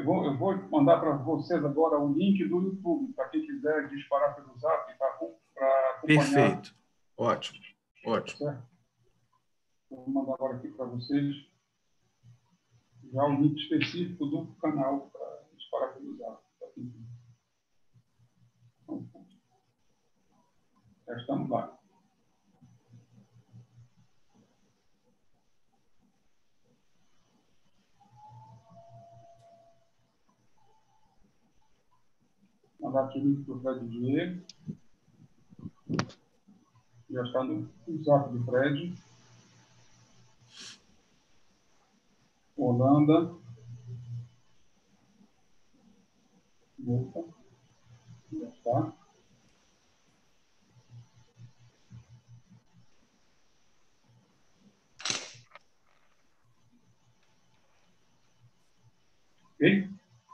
Eu vou mandar para vocês agora o link do YouTube, para quem quiser disparar pelo Zap, para acompanhar. Perfeito. Ótimo. Ótimo. Certo? Vou mandar agora aqui para vocês já o link específico do canal para disparar pelo Zap. Já estamos lá. Mandar aqui o link para o Fred Diego. Já está no Zap do Fred. Holanda. Opa. Já está. Ok?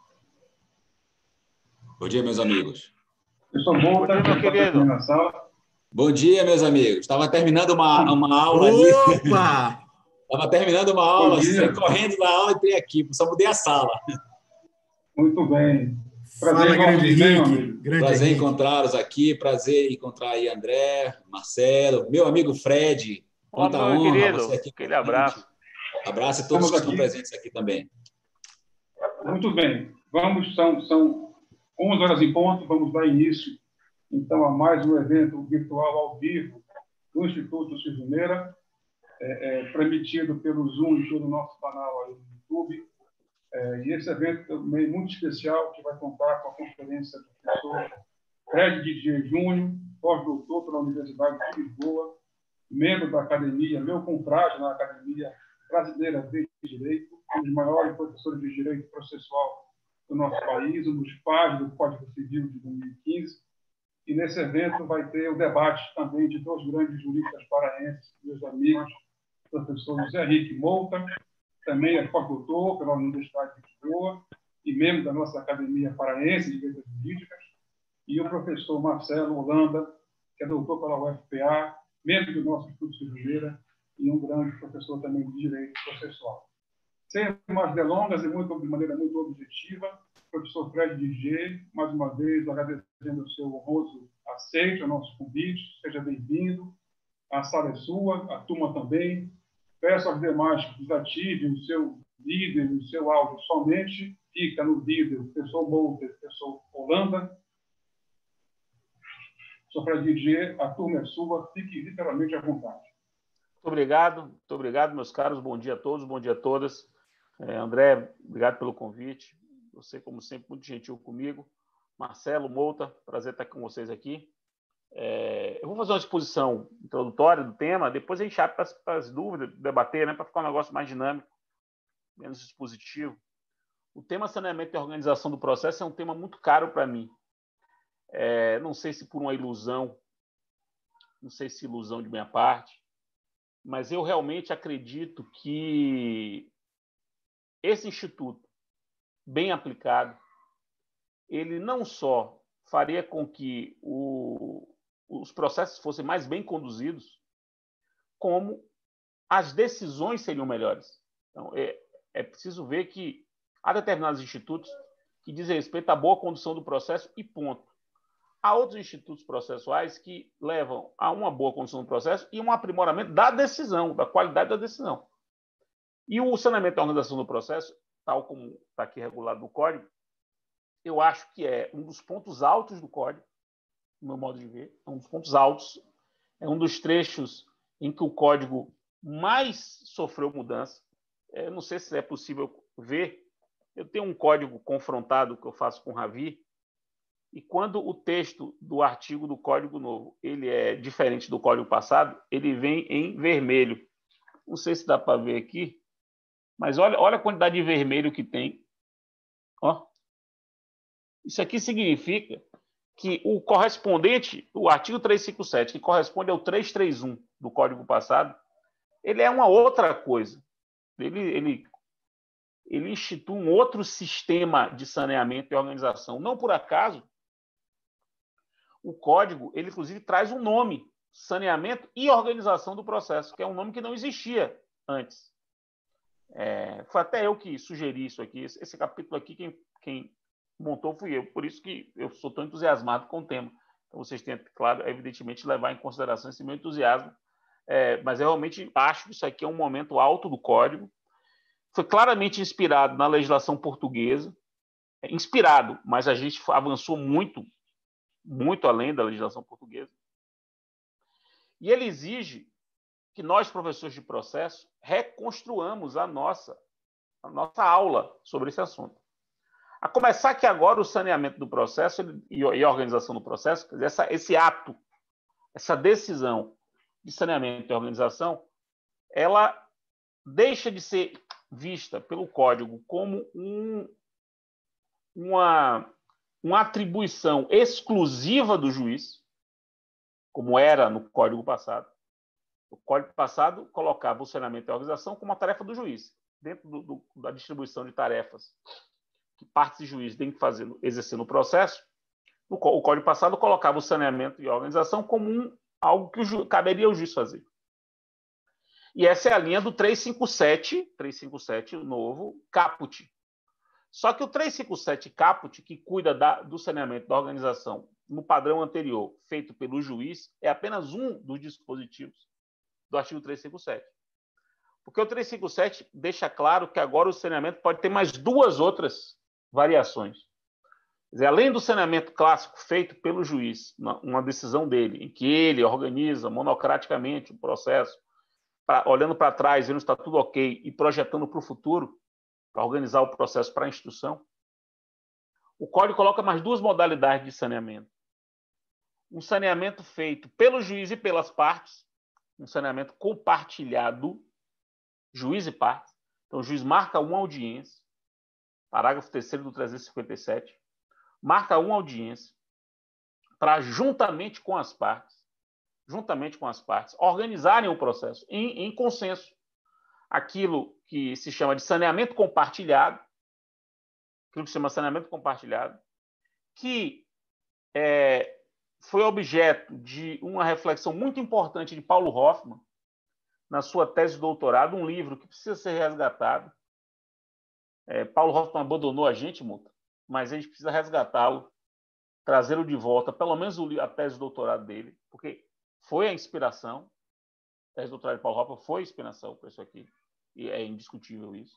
Bom dia, meus amigos. Eu sou Mouta, Bom dia, meu querido. na sala. Bom dia, meus amigos. Estava terminando uma aula ali. Opa! Estava terminando uma aula, Bom dia. saí correndo da aula e entrei aqui. Só mudei a sala. Muito bem. Fala, grande Henrique. Prazer encontrá-los aqui. Prazer encontrar aí André, Marcelo, meu amigo Fred. Quanta Meu honra querido, você aqui. aquele abraço. Abraço a todos Estamos que estão aqui. presentes aqui também. Muito bem. São 11 horas em ponto. Vamos dar início, então, a mais um evento virtual ao vivo do Instituto Silvio Meira, transmitido pelo Zoom e pelo nosso canal aí no YouTube. E esse evento também é muito especial, que vai contar com a conferência do professor Fred Didier Júnior, pós-doutor pela Universidade de Lisboa, membro da academia, meu confrade na Academia Brasileira de Direito, um dos maiores professores de direito processual do nosso país, um dos pais do Código Civil de 2015. E nesse evento vai ter o debate também de dois grandes juristas paraenses, meus amigos, professor José Henrique Mouta, também é pós-doutor pela Universidade de Lisboa e membro da nossa Academia Paraense de Letras Jurídicas, e o professor Marcelo Holanda, que é doutor pela UFPA, membro do nosso Instituto Silvio Meira e um grande professor também de Direito Processual. Sem mais delongas e de maneira muito objetiva, professor Fred Didier, mais uma vez agradecendo o seu honroso aceite ao nosso convite, seja bem-vindo, a sala é sua, a turma também. Peço aos demais que desativem o seu vídeo, o seu áudio somente, fica no vídeo o professor Mouta e o professor Holanda. Professor Fred Didier, a turma é sua, fique literalmente à vontade. Muito obrigado, meus caros. Bom dia a todos, bom dia a todas. André, obrigado pelo convite. Você, como sempre, muito gentil comigo. Marcelo, Mouta, prazer estar com vocês aqui. Eu vou fazer uma exposição introdutória do tema, depois a gente abre para as dúvidas, debater, né, para ficar um negócio mais dinâmico, menos expositivo. O tema saneamento e organização do processo é um tema muito caro para mim. Não sei se por uma ilusão, não sei se ilusão de minha parte, mas eu realmente acredito que esse instituto, bem aplicado, ele não só faria com que os processos fossem mais bem conduzidos, como as decisões seriam melhores. Então, é preciso ver que há determinados institutos que dizem respeito à boa condução do processo e ponto. Há outros institutos processuais que levam a uma boa condução do processo e um aprimoramento da decisão, da qualidade da decisão. E o saneamento da organização do processo, tal como está aqui regulado no Código, eu acho que é um dos pontos altos do Código, no meu modo de ver, é um dos pontos altos, é um dos trechos em que o Código mais sofreu mudança. Eu não sei se é possível ver. Eu tenho um código confrontado que eu faço com o Ravi, e quando o texto do artigo do Código Novo ele é diferente do Código passado, ele vem em vermelho. Não sei se dá para ver aqui, mas olha a quantidade de vermelho que tem. Ó. Isso aqui significa que o correspondente, o artigo 357, que corresponde ao 331 do Código passado, ele é uma outra coisa. Ele institui um outro sistema de saneamento e organização. Não por acaso, o Código, ele inclusive traz um nome, saneamento e organização do processo, que é um nome que não existia antes. Foi até eu que sugeri isso aqui. Esse capítulo aqui, quem montou fui eu. Por isso que eu sou tão entusiasmado com o tema. Então, vocês têm, claro, evidentemente, levar em consideração esse meu entusiasmo. Mas eu realmente acho que isso aqui é um momento alto do Código. Foi claramente inspirado na legislação portuguesa. Inspirado, mas a gente avançou muito, muito além da legislação portuguesa. E ele exige que nós, professores de processo, reconstruamos a nossa aula sobre esse assunto. A começar que agora o saneamento do processo e a organização do processo, esse ato, essa decisão de saneamento e organização, ela deixa de ser vista pelo Código como uma atribuição exclusiva do juiz, como era no Código passado. O Código passado colocava o saneamento e a organização como uma tarefa do juiz, dentro da distribuição de tarefas que partes de juiz têm que fazer, exercer no processo. O Código passado colocava o saneamento e a organização como algo que caberia ao juiz fazer. E essa é a linha do 357, o novo caput. Só que o 357 caput, que cuida do saneamento da organização no padrão anterior, feito pelo juiz, é apenas um dos dispositivos do artigo 357. Porque o 357 deixa claro que agora o saneamento pode ter mais duas outras variações. Quer dizer, além do saneamento clássico feito pelo juiz, uma decisão dele, em que ele organiza monocraticamente o processo, olhando para trás, vendo se está tudo ok e projetando para o futuro, para organizar o processo para a instrução, o Código coloca mais duas modalidades de saneamento. Um saneamento feito pelo juiz e pelas partes, um saneamento compartilhado, juiz e partes. Então, o juiz marca uma audiência, parágrafo 3º do 357, marca uma audiência para, juntamente com as partes, organizarem o processo em consenso. Aquilo que se chama de saneamento compartilhado, que foi objeto de uma reflexão muito importante de Paulo Hoffmann, na sua tese de doutorado, um livro que precisa ser resgatado. Paulo Hoffmann abandonou a gente, Muta, mas a gente precisa resgatá-lo, trazê-lo de volta, pelo menos a tese de doutorado dele, porque foi a inspiração. A tese de doutorado de Paulo Hoffmann foi a inspiração para isso aqui, e é indiscutível isso.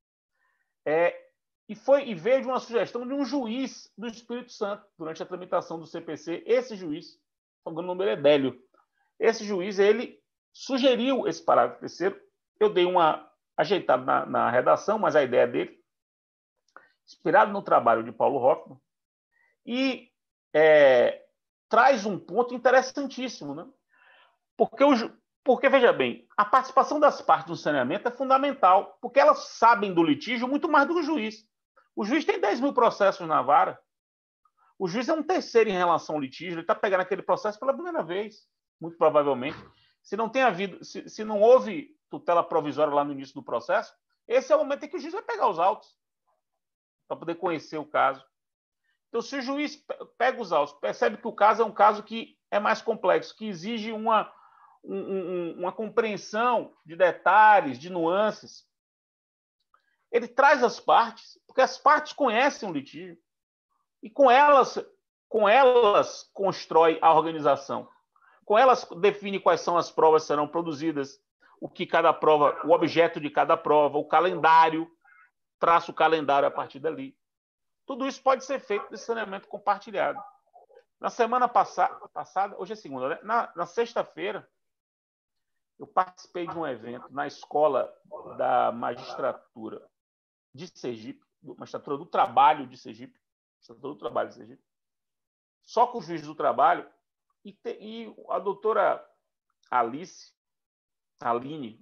E veio de uma sugestão de um juiz do Espírito Santo, durante a tramitação do CPC. Esse juiz, o nome dele é Délio, esse juiz, ele sugeriu esse parágrafo 3º. Eu dei uma ajeitada na redação, mas a ideia dele, inspirado no trabalho de Paulo Hoffmann, e traz um ponto interessantíssimo, né? Porque, veja bem, a participação das partes no saneamento é fundamental, porque elas sabem do litígio muito mais do que o juiz. O juiz tem 10 mil processos na vara. O juiz é um terceiro em relação ao litígio, ele está pegando aquele processo pela primeira vez, muito provavelmente. Se não houve tutela provisória lá no início do processo, esse é o momento em que o juiz vai pegar os autos para poder conhecer o caso. Então, se o juiz pega os autos, percebe que o caso é um caso que é mais complexo, que exige uma compreensão de detalhes, de nuances, ele traz as partes, porque as partes conhecem o litígio, e com elas constrói a organização. Com elas define quais são as provas que serão produzidas, o objeto de cada prova, o calendário, traça o calendário a partir dali. Tudo isso pode ser feito nesse saneamento compartilhado. Na semana passada, hoje é segunda, né? Na sexta-feira, eu participei de um evento na Escola da Magistratura de Sergipe, Magistratura do Trabalho de Sergipe, só com o juiz do trabalho, e a doutora Aline,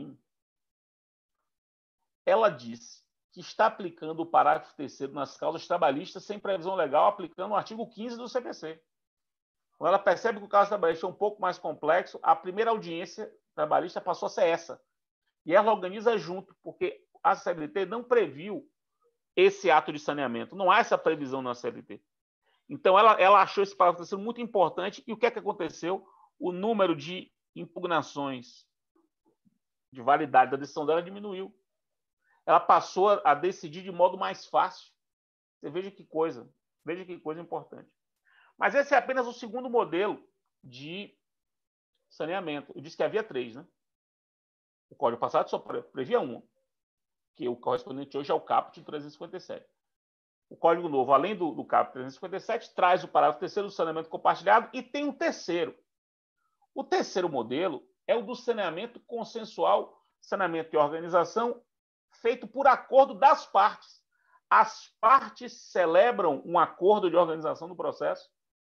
ela disse que está aplicando o parágrafo 3º nas causas trabalhistas sem previsão legal, aplicando o artigo 15 do CPC. Quando ela percebe que o caso trabalhista é um pouco mais complexo, a primeira audiência trabalhista passou a ser essa. E ela organiza junto, porque a CLT não previu esse ato de saneamento. Não há essa previsão na CLT. Então, ela achou esse parágrafo 3º muito importante. E o que é que aconteceu? O número de impugnações de validade da decisão dela diminuiu. ela passou a decidir de modo mais fácil. Você veja que coisa importante. Mas esse é apenas o segundo modelo de saneamento. Eu disse que havia 3, né? O Código passado só previa 1, que o correspondente hoje é o caput 357. O Código Novo, além do caput 357, traz o parágrafo 3º do saneamento compartilhado e tem um terceiro. O terceiro modelo é o do saneamento consensual, saneamento e organização, feito por acordo das partes. As partes celebram um acordo de organização do processo,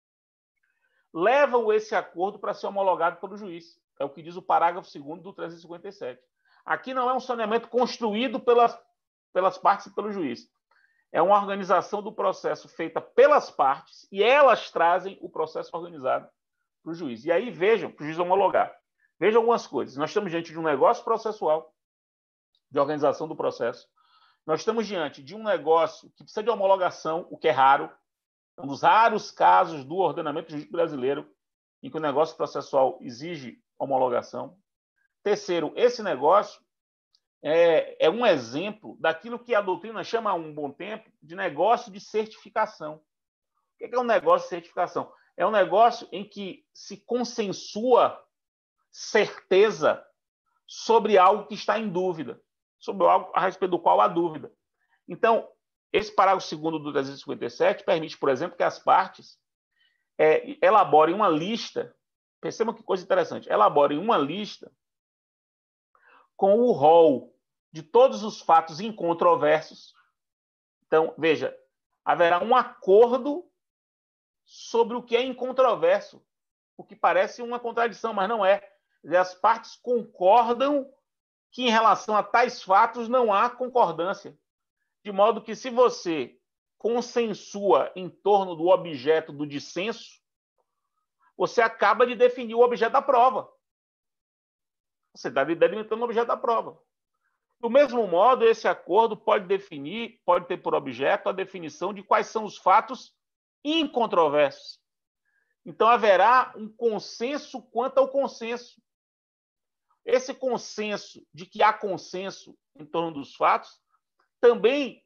levam esse acordo para ser homologado pelo juiz. É o que diz o parágrafo 2º do 357. Aqui não é um saneamento construído pelas partes e pelo juiz. É uma organização do processo feita pelas partes e elas trazem o processo organizado para o juiz. E aí vejam, para o juiz homologar. Vejam algumas coisas. Nós estamos diante de um negócio processual de organização do processo. Nós estamos diante de um negócio que precisa de homologação, o que é raro. É um dos raros casos do ordenamento jurídico brasileiro em que o negócio processual exige homologação. Terceiro, esse negócio é um exemplo daquilo que a doutrina chama há um bom tempo de negócio de certificação. O que é um negócio de certificação? É um negócio em que se consensua certeza sobre algo que está em dúvida, sobre algo a respeito do qual há dúvida. Então, esse parágrafo 2º do 357 permite, por exemplo, que as partes elaborem uma lista, percebam que coisa interessante, elaborem uma lista com o rol de todos os fatos incontroversos. Então, veja, haverá um acordo sobre o que é incontroverso, o que parece uma contradição, mas não é. As partes concordam que em relação a tais fatos não há concordância. De modo que, se você consensua em torno do objeto do dissenso, você acaba de definir o objeto da prova. Você está delimitando o objeto da prova. Do mesmo modo, esse acordo pode ter por objeto a definição de quais são os fatos incontroversos. Então, haverá um consenso quanto ao consenso. Esse consenso de que há consenso em torno dos fatos também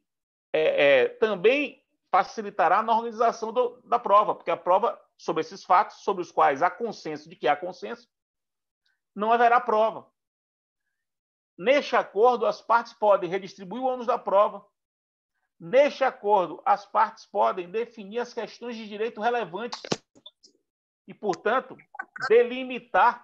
facilitará na organização da prova, porque a prova sobre esses fatos, sobre os quais há consenso de que há consenso, não haverá prova. Neste acordo, as partes podem redistribuir o ônus da prova. Neste acordo, as partes podem definir as questões de direito relevantes e, portanto, delimitar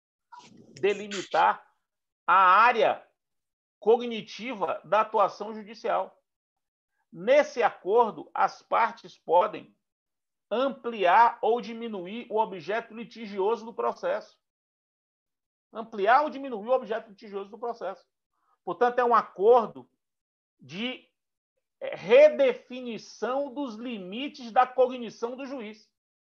a área cognitiva da atuação judicial. Nesse acordo, as partes podem ampliar ou diminuir o objeto litigioso do processo. Ampliar ou diminuir o objeto litigioso do processo. Portanto, é um acordo de redefinição dos limites da cognição do juiz.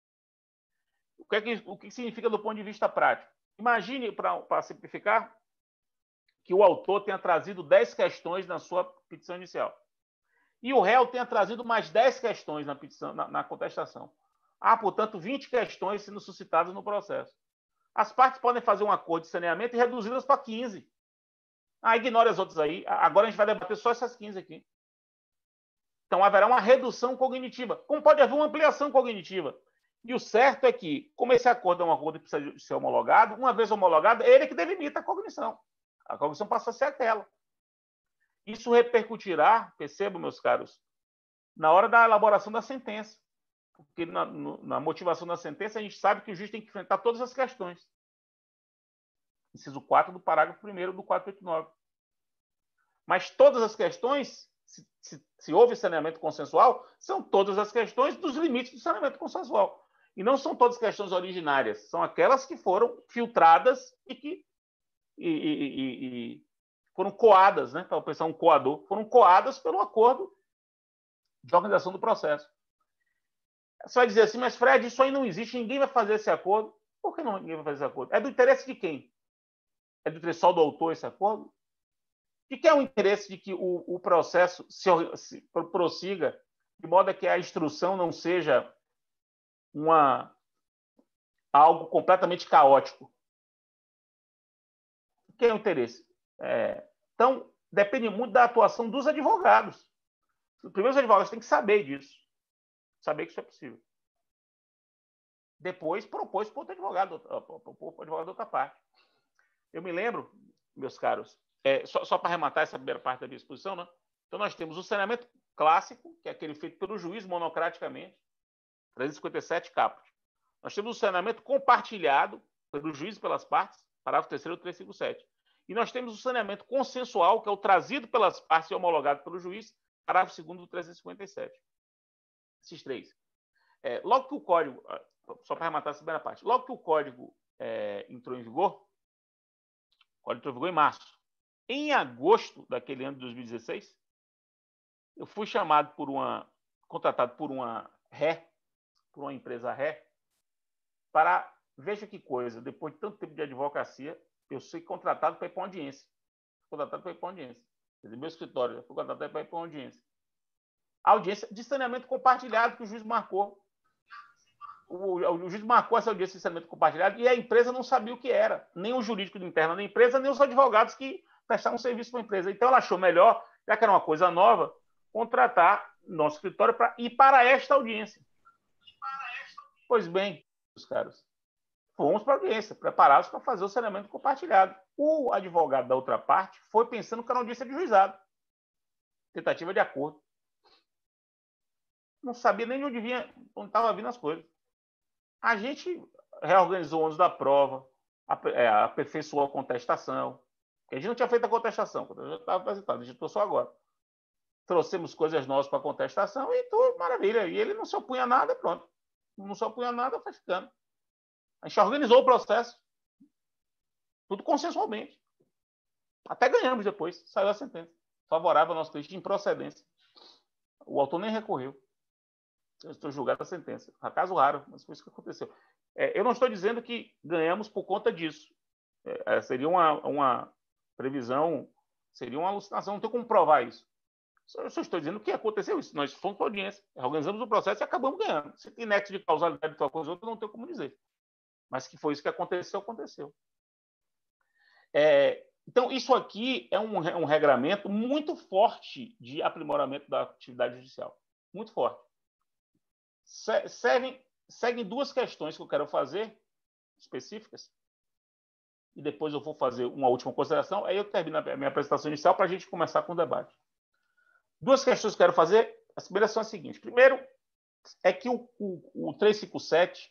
O que significa do ponto de vista prático? Imagine, para simplificar, que o autor tenha trazido 10 questões na sua petição inicial. E o réu tenha trazido mais 10 questões na contestação. Há, portanto, 20 questões sendo suscitadas no processo. As partes podem fazer um acordo de saneamento e reduzi-las para 15. Ignore as outras aí. Agora a gente vai debater só essas 15 aqui. Então, haverá uma redução cognitiva. Como pode haver uma ampliação cognitiva? E o certo é que, como esse acordo é um acordo que precisa ser homologado, uma vez homologado, é ele que delimita a cognição. A cognição passa a ser aquela. Isso repercutirá, percebam, meus caros, na hora da elaboração da sentença. Porque na motivação da sentença, a gente sabe que o juiz tem que enfrentar todas as questões. Inciso 4 do parágrafo 1º do 489. Mas todas as questões, se houve saneamento consensual, são todas as questões dos limites do saneamento consensual. E não são todas questões originárias, são aquelas que foram filtradas e que foram coadas, né? Para pensar um coador, foram coadas pelo acordo de organização do processo. Você vai dizer assim, mas Fred, isso aí não existe, ninguém vai fazer esse acordo. Por que não ninguém vai fazer esse acordo? É do interesse de quem? É do interesse só do autor esse acordo? De que é o interesse de que o processo se prossiga de modo a que a instrução não seja algo completamente caótico? O que é o interesse? Então, depende muito da atuação dos advogados. Primeiro, os advogados têm que saber disso. Saber que isso é possível. Depois, propôs para o advogado da outra parte. Eu me lembro, meus caros, só para arrematar essa primeira parte da minha exposição, né? Então, nós temos o saneamento clássico, que é aquele feito pelo juiz monocraticamente, 357 caput. Nós temos o saneamento compartilhado pelo juiz e pelas partes, parágrafo 3º do 357. E nós temos o saneamento consensual, que é o trazido pelas partes e homologado pelo juiz, parágrafo 2º do 357. Esses três. Logo que o código, só para arrematar essa primeira parte, logo que o código entrou em vigor, o código entrou em vigor em março. Em agosto daquele ano de 2016, eu fui contratado por uma empresa ré, para, veja que coisa, depois de tanto tempo de advocacia, eu fui contratado para ir para uma audiência. Quer dizer, meu escritório foi contratado para ir para uma audiência. A audiência de saneamento compartilhado que o juiz marcou. O juiz marcou essa audiência de saneamento compartilhado e a empresa não sabia o que era. Nem o jurídico interno da empresa, nem os advogados que prestavam serviço para a empresa. Então, ela achou melhor, já que era uma coisa nova, contratar nosso escritório para ir para esta audiência. Pois bem, meus caros, fomos para a audiência, preparados para fazer o saneamento compartilhado. O advogado da outra parte foi pensando que era uma audiência de juizado. Tentativa de acordo. Não sabia nem de onde estava vindo as coisas. A gente reorganizou o ônus da prova, aperfeiçoou a contestação. A gente não tinha feito a contestação, quando já estava apresentado, a gente trouxe só agora. Trouxemos coisas novas para a contestação e tudo, maravilha. E ele não se opunha a nada, pronto. Não se opunha a nada, foi ficando. A gente organizou o processo. Tudo consensualmente. Até ganhamos depois. Saiu a sentença. Favorável ao nosso cliente de improcedência. O autor nem recorreu. Eu estou julgado a sentença. Caso raro, mas foi isso que aconteceu. Eu não estou dizendo que ganhamos por conta disso. Seria uma previsão, seria uma alucinação. Não tem como provar isso. Eu só estou dizendo que aconteceu isso. Nós fomos para a audiência, organizamos o processo e acabamos ganhando. Se tem nexo de causalidade de uma coisa ou outra, não tem como dizer. Mas que foi isso que aconteceu, aconteceu. Então, isso aqui é um regramento muito forte de aprimoramento da atividade judicial. Muito forte. Seguem duas questões que eu quero fazer, específicas, e depois eu vou fazer uma última consideração, aí eu termino a minha apresentação inicial para a gente começar com o debate. Duas questões que eu quero fazer, as primeiras são as seguintes. Primeiro, é que o 357,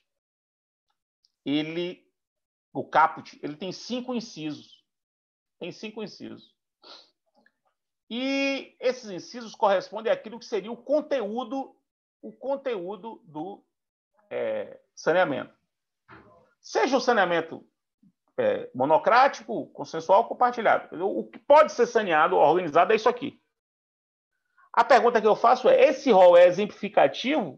o caput, ele tem 5 incisos. Tem 5 incisos. E esses incisos correspondem àquilo que seria o conteúdo do saneamento. Seja o saneamento monocrático, consensual, compartilhado. O que pode ser saneado, organizado, é isso aqui. A pergunta que eu faço é: esse rol é exemplificativo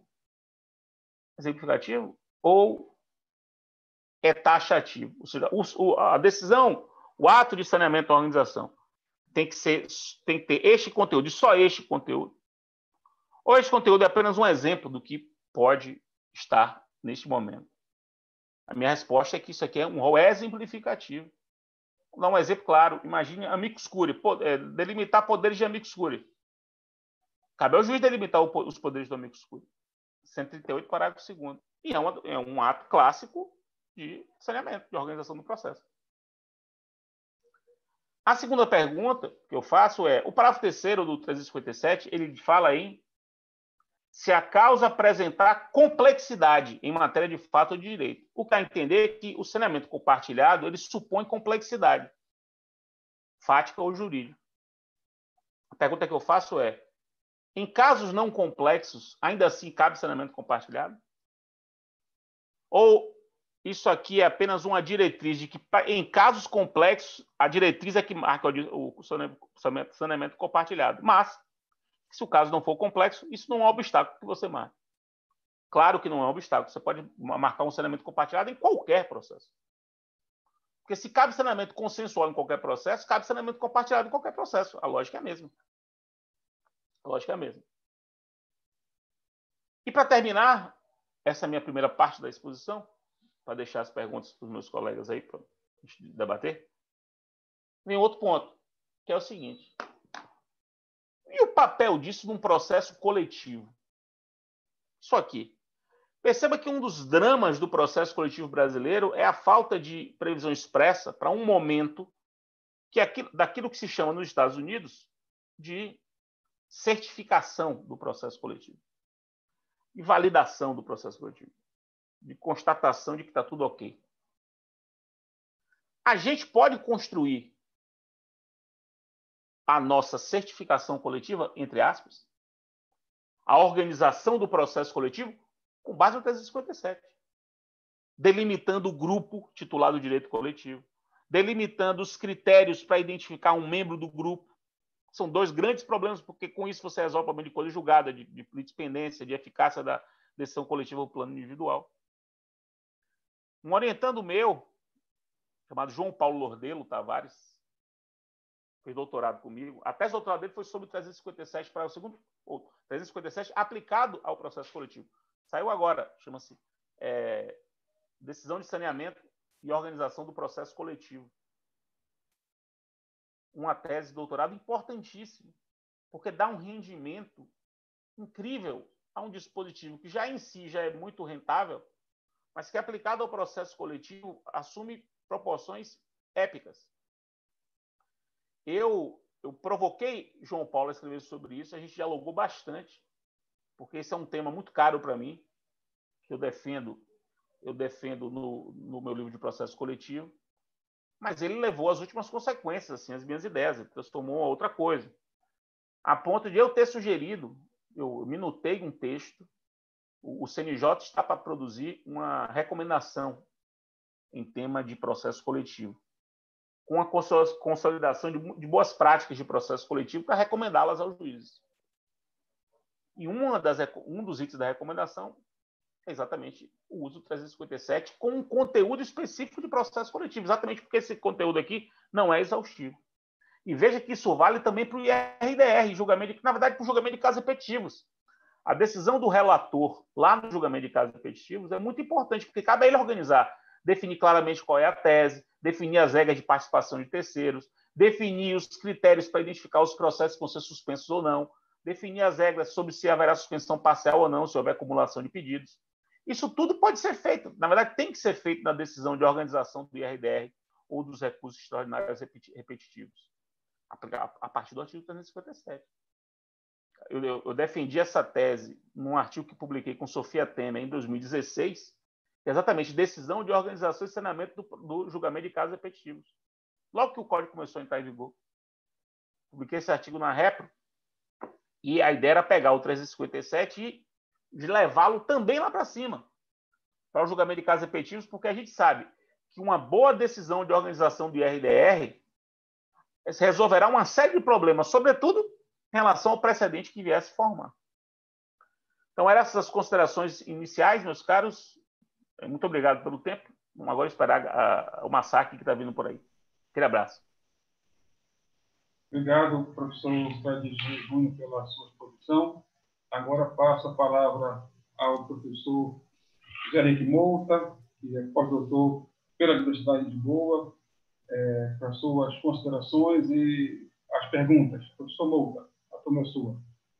ou é taxativo? Ou seja, a decisão, o ato de saneamento da organização tem que ter este conteúdo, e só este conteúdo. Ou este conteúdo é apenas um exemplo do que pode estar neste momento? A minha resposta é que isso aqui é um rol exemplificativo. Vou dar um exemplo claro. Imagine amicus curiae, delimitar poderes de amicus curiae. Cabe ao juiz delimitar os poderes do amicus curiae. 138, parágrafo 2º. E é um ato clássico de saneamento, de organização do processo. A segunda pergunta que eu faço é: o parágrafo 3º do 357, ele fala em se a causa apresentar complexidade em matéria de fato ou de direito. O que dá a entender é que o saneamento compartilhado, ele supõe complexidade fática ou jurídica. A pergunta que eu faço é: em casos não complexos, ainda assim cabe saneamento compartilhado? Ou isso aqui é apenas uma diretriz de que, em casos complexos, a diretriz é que marca o saneamento compartilhado? Mas, se o caso não for complexo, isso não é um obstáculo que você marque. Claro que não é um obstáculo. Você pode marcar um saneamento compartilhado em qualquer processo. Porque se cabe saneamento consensual em qualquer processo, cabe saneamento compartilhado em qualquer processo. A lógica é a mesma. E para terminar essa minha primeira parte da exposição, para deixar as perguntas para os meus colegas aí para a gente debater, vem outro ponto, que é o seguinte: papel disso num processo coletivo? Isso aqui. Perceba que um dos dramas do processo coletivo brasileiro é a falta de previsão expressa para um momento que daquilo que se chama nos Estados Unidos de certificação do processo coletivo e validação do processo coletivo, de constatação de que está tudo ok. A gente pode construir a nossa certificação coletiva, entre aspas, a organização do processo coletivo, com base no 357, delimitando o grupo titulado direito coletivo, delimitando os critérios para identificar um membro do grupo. São dois grandes problemas, porque com isso você resolve o problema de coisa julgada, de litisπendência, de eficácia da decisão coletiva ou plano individual. Um orientando meu, chamado João Paulo Lordelo Tavares, fez doutorado comigo. A tese de doutorado dele foi sobre o 357 para o segundo, ou 357 aplicado ao processo coletivo. Saiu agora, chama-se Decisão de Saneamento e Organização do Processo Coletivo. Uma tese de doutorado importantíssima, porque dá um rendimento incrível a um dispositivo que já em si já é muito rentável, mas que aplicado ao processo coletivo assume proporções épicas. Eu provoquei João Paulo a escrever sobre isso, a gente dialogou bastante, porque esse é um tema muito caro para mim, que eu defendo no meu livro de processo coletivo, mas ele levou às últimas consequências, assim, as minhas ideias, ele transformou a outra coisa. A ponto de eu ter sugerido, eu minutei um texto, o CNJ está para produzir uma recomendação em tema de processo coletivo, com a consolidação de boas práticas de processo coletivo para recomendá-las aos juízes. E um dos itens da recomendação é exatamente o uso do 357 com um conteúdo específico de processo coletivo, exatamente porque esse conteúdo aqui não é exaustivo. E veja que isso vale também para o IRDR, na verdade, para o julgamento de casos repetitivos. A decisão do relator lá no julgamento de casos repetitivos é muito importante, porque cabe a ele organizar, definir claramente qual é a tese, definir as regras de participação de terceiros, definir os critérios para identificar os processos que vão ser suspensos ou não, definir as regras sobre se haverá suspensão parcial ou não, se houver acumulação de pedidos. Isso tudo pode ser feito, na verdade tem que ser feito na decisão de organização do IRDR ou dos recursos extraordinários repetitivos, a partir do artigo 357. Eu defendi essa tese num artigo que publiquei com Sofia Temer em 2016, que é exatamente decisão de organização e saneamento do julgamento de casos repetitivos. Logo que o código começou a entrar em vigor, publiquei esse artigo na Repro, e a ideia era pegar o 357 e de levá-lo também lá para cima, para o julgamento de casos repetitivos, porque a gente sabe que uma boa decisão de organização do IRDR resolverá uma série de problemas, sobretudo em relação ao precedente que viesse formar. Então, eram essas as considerações iniciais, meus caros. Muito obrigado pelo tempo. Vamos agora esperar o massacre que está vindo por aí. Aquele abraço. Obrigado, professor Fred Júnior, pela sua exposição. Agora passo a palavra ao professor José Henrique Mouta, que é pós-doutor pela Universidade de Lisboa, para suas considerações e as perguntas. Professor Mouta, a turma é sua.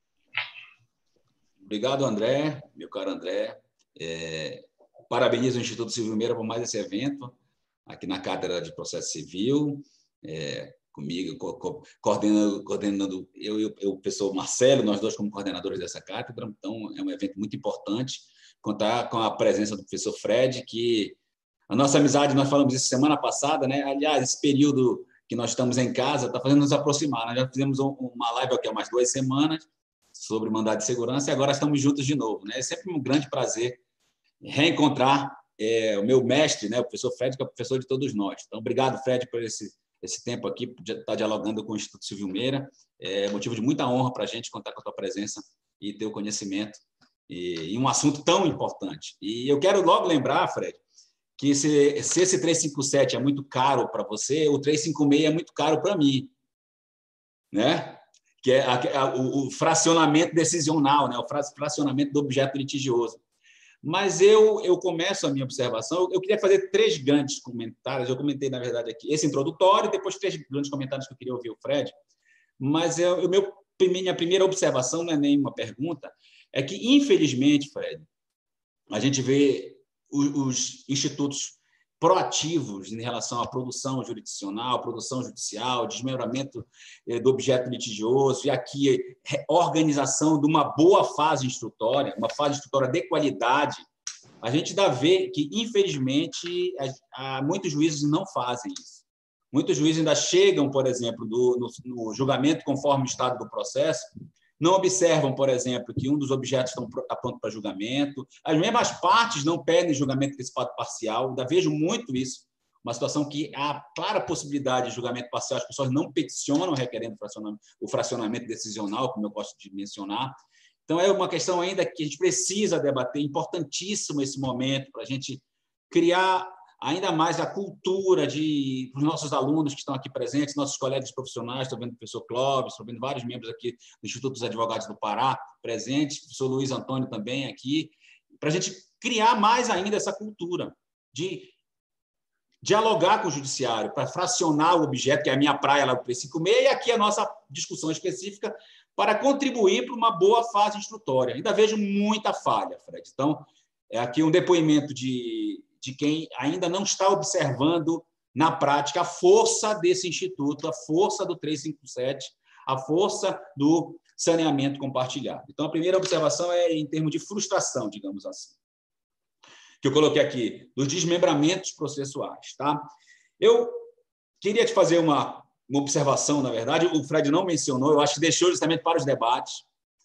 Obrigado, André, meu caro André. Parabenizo o Instituto Silvio Meira por mais esse evento, aqui na Cátedra de Processo Civil, comigo, coordenando eu e o professor Marcelo, nós dois como coordenadores dessa cátedra. Então, é um evento muito importante, contar com a presença do professor Fred, que a nossa amizade, nós falamos isso semana passada, né? Aliás, esse período que nós estamos em casa está fazendo nos aproximar. Nós já fizemos uma live aqui há umas 2 semanas sobre mandado de segurança e agora estamos juntos de novo, né? É sempre um grande prazer reencontrar o meu mestre, né? O professor Fred, que é o professor de todos nós. Então, obrigado, Fred, por esse tempo aqui, por estar dialogando com o Instituto Silvio Meira. É motivo de muita honra para a gente contar com a tua presença e ter o conhecimento em um assunto tão importante. E eu quero logo lembrar, Fred, que se esse 357 é muito caro para você, o 356 é muito caro para mim, né? Que é o fracionamento decisional, né? O fracionamento do objeto litigioso. Mas eu começo a minha observação, eu queria fazer 3 grandes comentários, eu comentei, na verdade, aqui esse introdutório, depois 3 grandes comentários que eu queria ouvir o Fred, mas o meu minha primeira observação, não é nenhuma pergunta, é que, infelizmente, Fred, a gente vê os institutos proativos em relação à produção jurisdicional, produção judicial, desmembramento do objeto litigioso, e aqui organização de uma boa fase instrutória, uma fase instrutória de qualidade. A gente dá a ver que, infelizmente, muitos juízes não fazem isso. Muitos juízes ainda chegam, por exemplo, no julgamento conforme o estado do processo, não observam, por exemplo, que um dos objetos está pronto para julgamento, as mesmas partes não pedem julgamento antecipado parcial, ainda vejo muito isso, uma situação que há clara possibilidade de julgamento parcial, as pessoas não peticionam requerendo o fracionamento decisional, como eu gosto de mencionar. Então, é uma questão ainda que a gente precisa debater, importantíssimo esse momento, para a gente criar ainda mais a cultura para os nossos alunos que estão aqui presentes, nossos colegas profissionais, estou vendo o professor Clóvis, estou vendo vários membros aqui do Instituto dos Advogados do Pará presentes, o professor Luiz Antônio também aqui, para a gente criar mais ainda essa cultura de dialogar com o judiciário, para fracionar o objeto, que é a minha praia lá do 356, e aqui a nossa discussão específica, para contribuir para uma boa fase instrutória. Ainda vejo muita falha, Fred. Então, é aqui um depoimento de quem ainda não está observando na prática a força desse instituto, a força do 357, a força do saneamento compartilhado. Então, a primeira observação é em termos de frustração, digamos assim, que eu coloquei aqui, dos desmembramentos processuais. Tá? Eu queria te fazer uma observação, na verdade, o Fred não mencionou, eu acho que deixou justamente para os debates,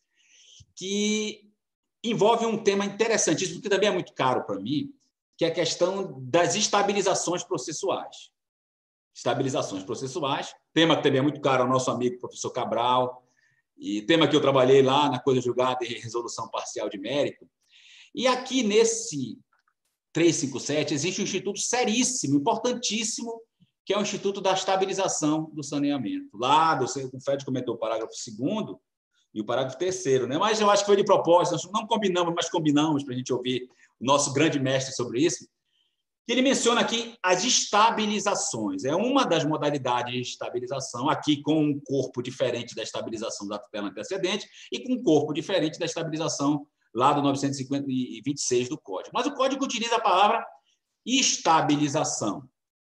que envolve um tema interessantíssimo, que também é muito caro para mim, que é a questão das estabilizações processuais. Estabilizações processuais, tema que também é muito caro ao nosso amigo professor Cabral, e tema que eu trabalhei lá na coisa julgada e resolução parcial de mérito. E aqui, nesse 357, existe um instituto seríssimo, importantíssimo, que é o Instituto da Estabilização do Saneamento. Lá, o Fred comentou o parágrafo 2º e o parágrafo 3º, né? Mas eu acho que foi de propósito, nós não combinamos, mas combinamos para a gente ouvir o nosso grande mestre sobre isso. Ele menciona aqui as estabilizações. É uma das modalidades de estabilização, aqui com um corpo diferente da estabilização da tutela antecedente e com um corpo diferente da estabilização lá do 926 do Código. Mas o Código utiliza a palavra estabilização.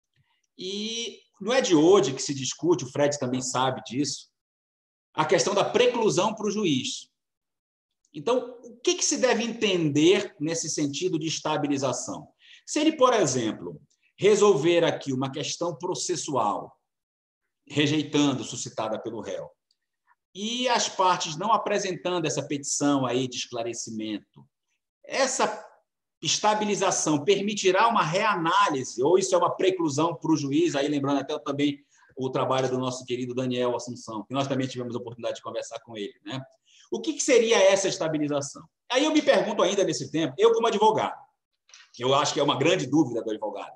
E não é de hoje que se discute, o Fred também sabe disso, a questão da preclusão para o juiz. Então, o que se deve entender nesse sentido de estabilização? Se ele, por exemplo, resolver aqui uma questão processual, rejeitando, suscitada pelo réu, e as partes não apresentando essa petição aí de esclarecimento, essa estabilização permitirá uma reanálise, ou isso é uma preclusão para o juiz, aí lembrando até também o trabalho do nosso querido Daniel Assunção, que nós também tivemos a oportunidade de conversar com ele, né? O que seria essa estabilização? Aí eu me pergunto ainda nesse tempo, eu como advogado, eu acho que é uma grande dúvida do advogado,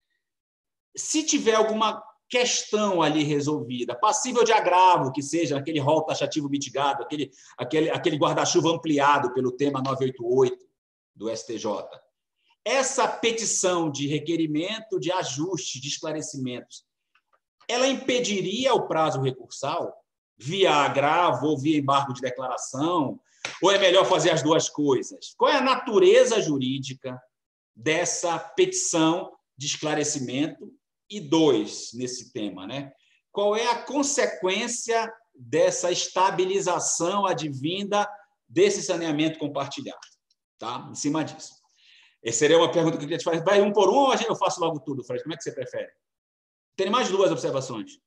se tiver alguma questão ali resolvida, passível de agravo, que seja aquele rol taxativo mitigado, aquele guarda-chuva ampliado pelo tema 988 do STJ, essa petição de requerimento de ajuste, de esclarecimentos, ela impediria o prazo recursal via agravo ou via embargo de declaração? Ou é melhor fazer as duas coisas? Qual é a natureza jurídica dessa petição de esclarecimento? E dois, nesse tema, né? Qual é a consequência dessa estabilização advinda desse saneamento compartilhado? Tá? Em cima disso. Essa seria uma pergunta que eu queria te fazer. Vai um por um ou eu faço logo tudo, Fred? Como é que você prefere? Tem mais duas observações.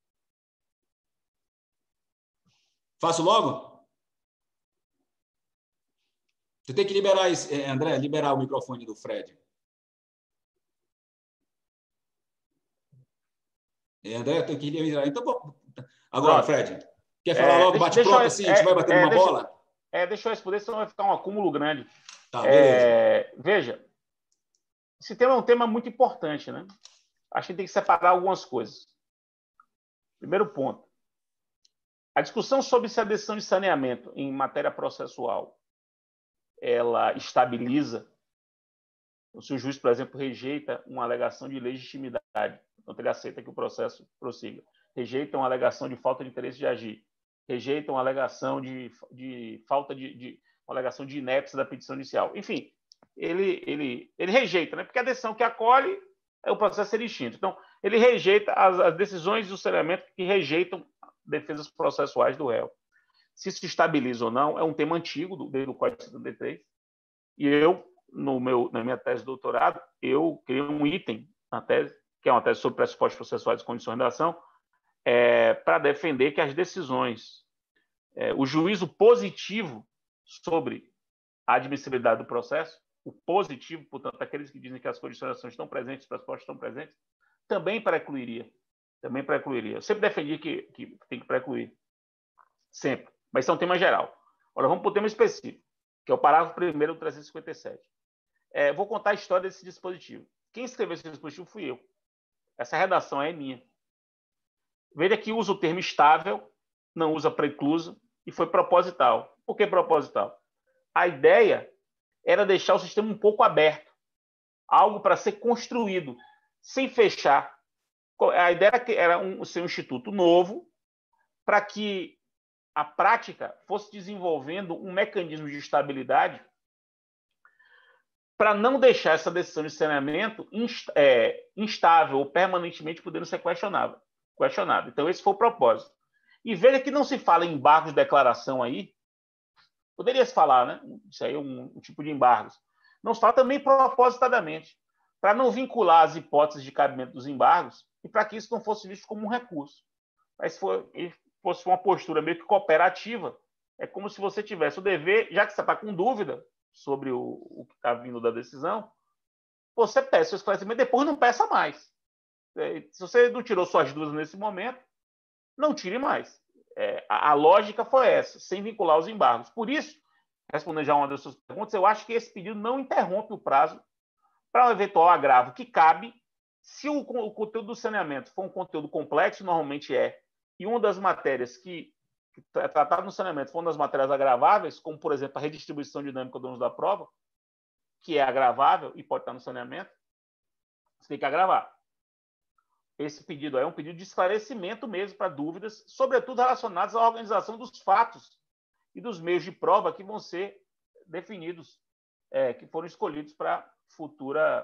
Faço logo? Você tem que liberar isso, André, liberar o microfone do Fred. André, eu tenho que liberar. Então, agora, Fred, quer falar logo? Bate pronto assim? A gente vai batendo uma bola? Deixa eu responder, senão vai ficar um acúmulo grande. Tá, beleza. Veja, esse tema é um tema muito importante, né? Acho que tem que separar algumas coisas. Primeiro ponto. A discussão sobre se a decisão de saneamento em matéria processual ela estabiliza, ou se o juiz, por exemplo, rejeita uma alegação de legitimidade, então ele aceita que o processo prossiga, rejeita uma alegação de falta de interesse de agir, rejeitam a alegação de falta uma alegação de inépcia da petição inicial. Enfim, ele rejeita, né? Porque a decisão que acolhe é o processo ser extinto. Então, ele rejeita as decisões do saneamento que rejeitam defesas processuais do réu. Se isso estabiliza ou não é um tema antigo, desde o Código de 73, e eu, na minha tese de doutorado, eu criei um item na tese, que é uma tese sobre pressupostos processuais e condições da ação, para defender que as decisões, o juízo positivo sobre a admissibilidade do processo, o positivo, portanto, aqueles que dizem que as condições da ação estão presentes, os pressupostos estão presentes, também precluiria. Eu sempre defendi que tem que precluir. Sempre. Mas isso é um tema geral. Agora, vamos para o tema específico, que é o parágrafo 1º do 357. Vou contar a história desse dispositivo. Quem escreveu esse dispositivo fui eu. Essa redação é minha. Veja que usa o termo estável, não usa precluso, e foi proposital. Por que proposital? A ideia era deixar o sistema um pouco aberto, algo para ser construído, sem fechar. A ideia era ser um instituto novo, para que a prática fosse desenvolvendo um mecanismo de estabilidade para não deixar essa decisão de saneamento instável ou permanentemente podendo ser questionada. Então, esse foi o propósito. E veja que não se fala em embargos de declaração aí. Poderia se falar, né? Isso aí é um tipo de embargos. Não se fala também propositadamente, para não vincular as hipóteses de cabimento dos embargos e para que isso não fosse visto como um recurso. Mas fosse uma postura meio que cooperativa, é como se você tivesse o dever, já que você está com dúvida sobre o que está vindo da decisão, você peça o esclarecimento, depois não peça mais. Se você não tirou suas dúvidas nesse momento, não tire mais. A lógica foi essa, sem vincular os embargos. Por isso, respondendo já uma das suas perguntas, eu acho que esse pedido não interrompe o prazo para um eventual agravo que cabe se o conteúdo do saneamento for um conteúdo complexo, normalmente e uma das matérias que é tratada no saneamento for uma das matérias agraváveis, como, por exemplo, a redistribuição dinâmica do ônus da prova, que é agravável e pode estar no saneamento, você tem que agravar. Esse pedido é um pedido de esclarecimento mesmo para dúvidas, sobretudo relacionadas à organização dos fatos e dos meios de prova que vão ser definidos, que foram escolhidos para futura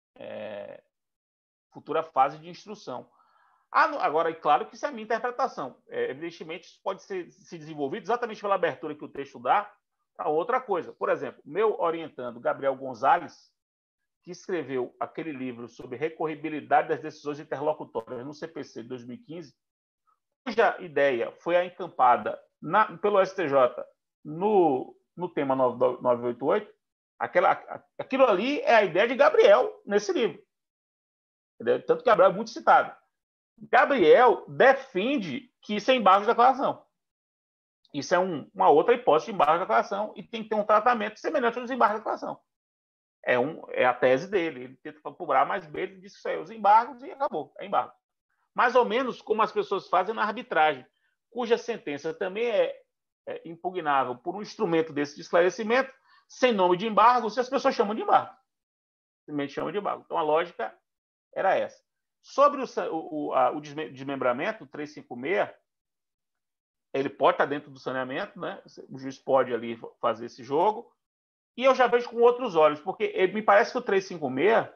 fase de instrução. Agora, é claro que isso é a minha interpretação. Evidentemente, isso pode ser se desenvolvido exatamente pela abertura que o texto dá para outra coisa. Por exemplo, meu orientando, Gabriel Gonzalez, que escreveu aquele livro sobre recorribilidade das decisões interlocutórias no CPC de 2015, cuja ideia foi encampada pelo STJ no tema 988, aquilo ali é a ideia de Gabriel nesse livro. Entendeu? Tanto que Gabriel é muito citado. Gabriel defende que isso é embargo de declaração. Isso é uma outra hipótese de embargo de declaração e tem que ter um tratamento semelhante aos embargos de declaração. É a tese dele. Ele tenta cobrar mais B, ele diz que isso aí, os embargos, e acabou. É embargo. Mais ou menos como as pessoas fazem na arbitragem, cuja sentença também é impugnável por um instrumento desse de esclarecimento, sem nome de embargo, se as pessoas chamam de embargo. Simplesmente chamam de embargo. Então, a lógica era essa. Sobre o desmembramento, o 356, ele pode estar dentro do saneamento, né? O juiz pode ali fazer esse jogo, e eu já vejo com outros olhos, porque me parece que o 356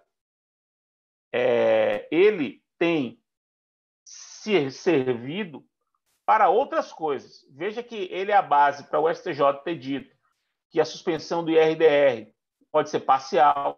ele tem servido para outras coisas. Veja que ele é a base para o STJ ter dito que a suspensão do IRDR pode ser parcial,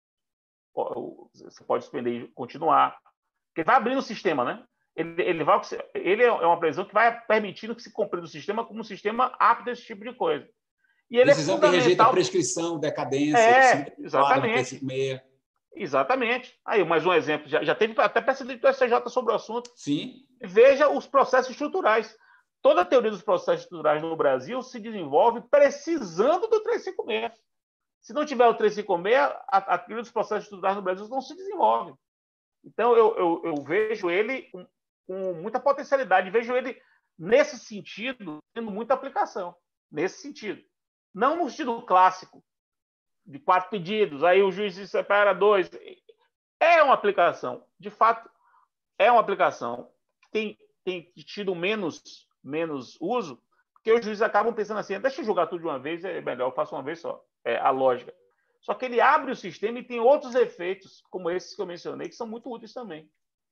você pode suspender e continuar, porque vai abrindo o sistema, né? Ele é uma previsão que vai permitindo que se compreenda o sistema como um sistema apto a esse tipo de coisa. E ele decisão que rejeita a prescrição, decadência, exatamente. Exatamente. Aí, mais um exemplo. Já teve até precedente do STJ sobre o assunto. Sim. Veja os processos estruturais. Toda a teoria dos processos estruturais no Brasil se desenvolve precisando do 356. Se não tiver o 356, a teoria dos processos estruturais no Brasil não se desenvolve. Então, eu vejo ele com muita potencialidade. Vejo ele, nesse sentido, tendo muita aplicação. Nesse sentido. Não no sentido clássico, de 4 pedidos, aí o juiz separa 2. É uma aplicação. De fato, é uma aplicação. Tem tido menos menos uso, porque os juízes acabam pensando assim, deixa eu jogar tudo de uma vez, é melhor, eu faço uma vez só. É a lógica. Só que ele abre o sistema e tem outros efeitos, como esses que eu mencionei, que são muito úteis também.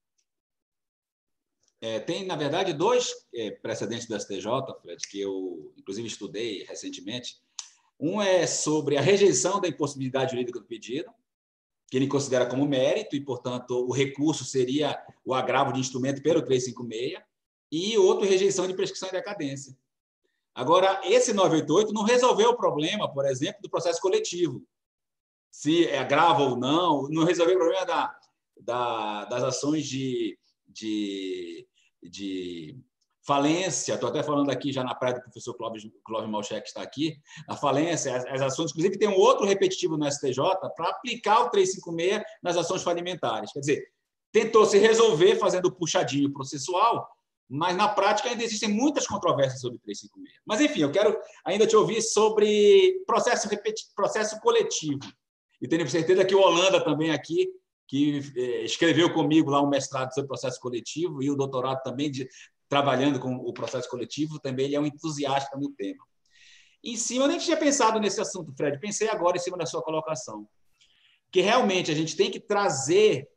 Tem, na verdade, dois precedentes do STJ, Fred, que eu, inclusive, estudei recentemente. Um é sobre a rejeição da impossibilidade jurídica do pedido, que ele considera como mérito e, portanto, o recurso seria o agravo de instrumento pelo 356, e outro, rejeição de prescrição e decadência. Agora, esse 988 não resolveu o problema, por exemplo, do processo coletivo. Se é agravo ou não resolveu o problema das ações de falência. Estou até falando aqui já na praia do professor Clóvis Malchek, que está aqui. A falência, as ações, inclusive, tem um outro repetitivo no STJ para aplicar o 356 nas ações falimentares. Quer dizer, tentou se resolver fazendo o puxadinho processual, mas na prática ainda existem muitas controvérsias sobre o 356. Mas, enfim, eu quero ainda te ouvir sobre processo coletivo. E tenho certeza que o Holanda também aqui, que escreveu comigo lá um mestrado sobre processo coletivo e o doutorado também trabalhando com o processo coletivo, também ele é um entusiasta no tema. Em cima, eu nem tinha pensado nesse assunto, Fred, pensei agora em cima da sua colocação, que realmente a gente tem que trazer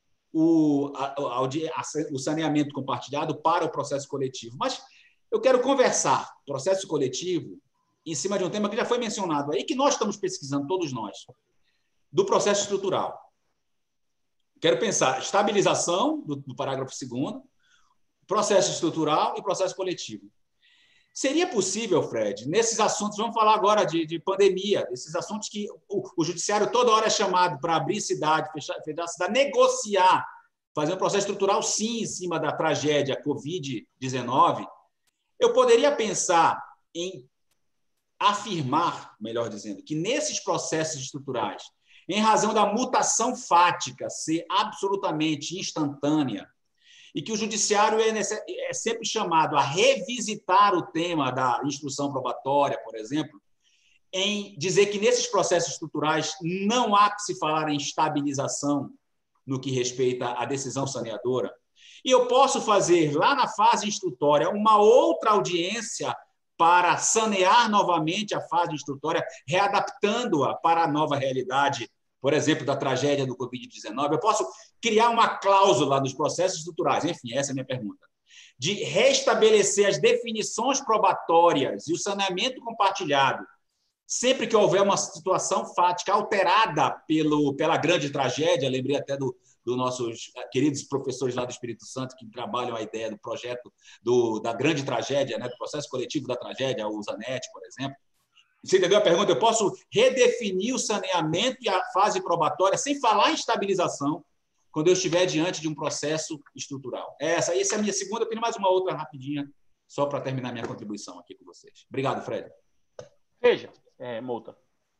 o saneamento compartilhado para o processo coletivo. Mas eu quero conversar processo coletivo em cima de um tema que já foi mencionado aí, que nós estamos pesquisando, todos nós, do processo estrutural. Quero pensar estabilização do parágrafo 2º, processo estrutural e processo coletivo. Seria possível, Fred, nesses assuntos, vamos falar agora de pandemia, esses assuntos que o judiciário toda hora é chamado para abrir cidade, fechar cidade, negociar, fazer um processo estrutural, sim, em cima da tragédia Covid-19, eu poderia pensar em afirmar, melhor dizendo, que nesses processos estruturais, em razão da mutação fática ser absolutamente instantânea, e que o judiciário é sempre chamado a revisitar o tema da instrução probatória, por exemplo, em dizer que nesses processos estruturais não há que se falar em estabilização no que respeita à decisão saneadora. E eu posso fazer, lá na fase instrutória, uma outra audiência para sanear novamente a fase instrutória, readaptando-a para a nova realidade, por exemplo, da tragédia do Covid-19. Eu posso criar uma cláusula nos processos estruturais, enfim, essa é a minha pergunta, de restabelecer as definições probatórias e o saneamento compartilhado, sempre que houver uma situação fática alterada pela grande tragédia. Lembrei até dos nossos queridos professores lá do Espírito Santo que trabalham a ideia do projeto da grande tragédia, né, do processo coletivo da tragédia, o Zanetti, por exemplo. Você entendeu a pergunta? Eu posso redefinir o saneamento e a fase probatória sem falar em estabilização quando eu estiver diante de um processo estrutural. Essa é a minha segunda. Eu tenho mais uma outra rapidinha, só para terminar minha contribuição aqui com vocês. Obrigado, Fred. Veja, Mouta,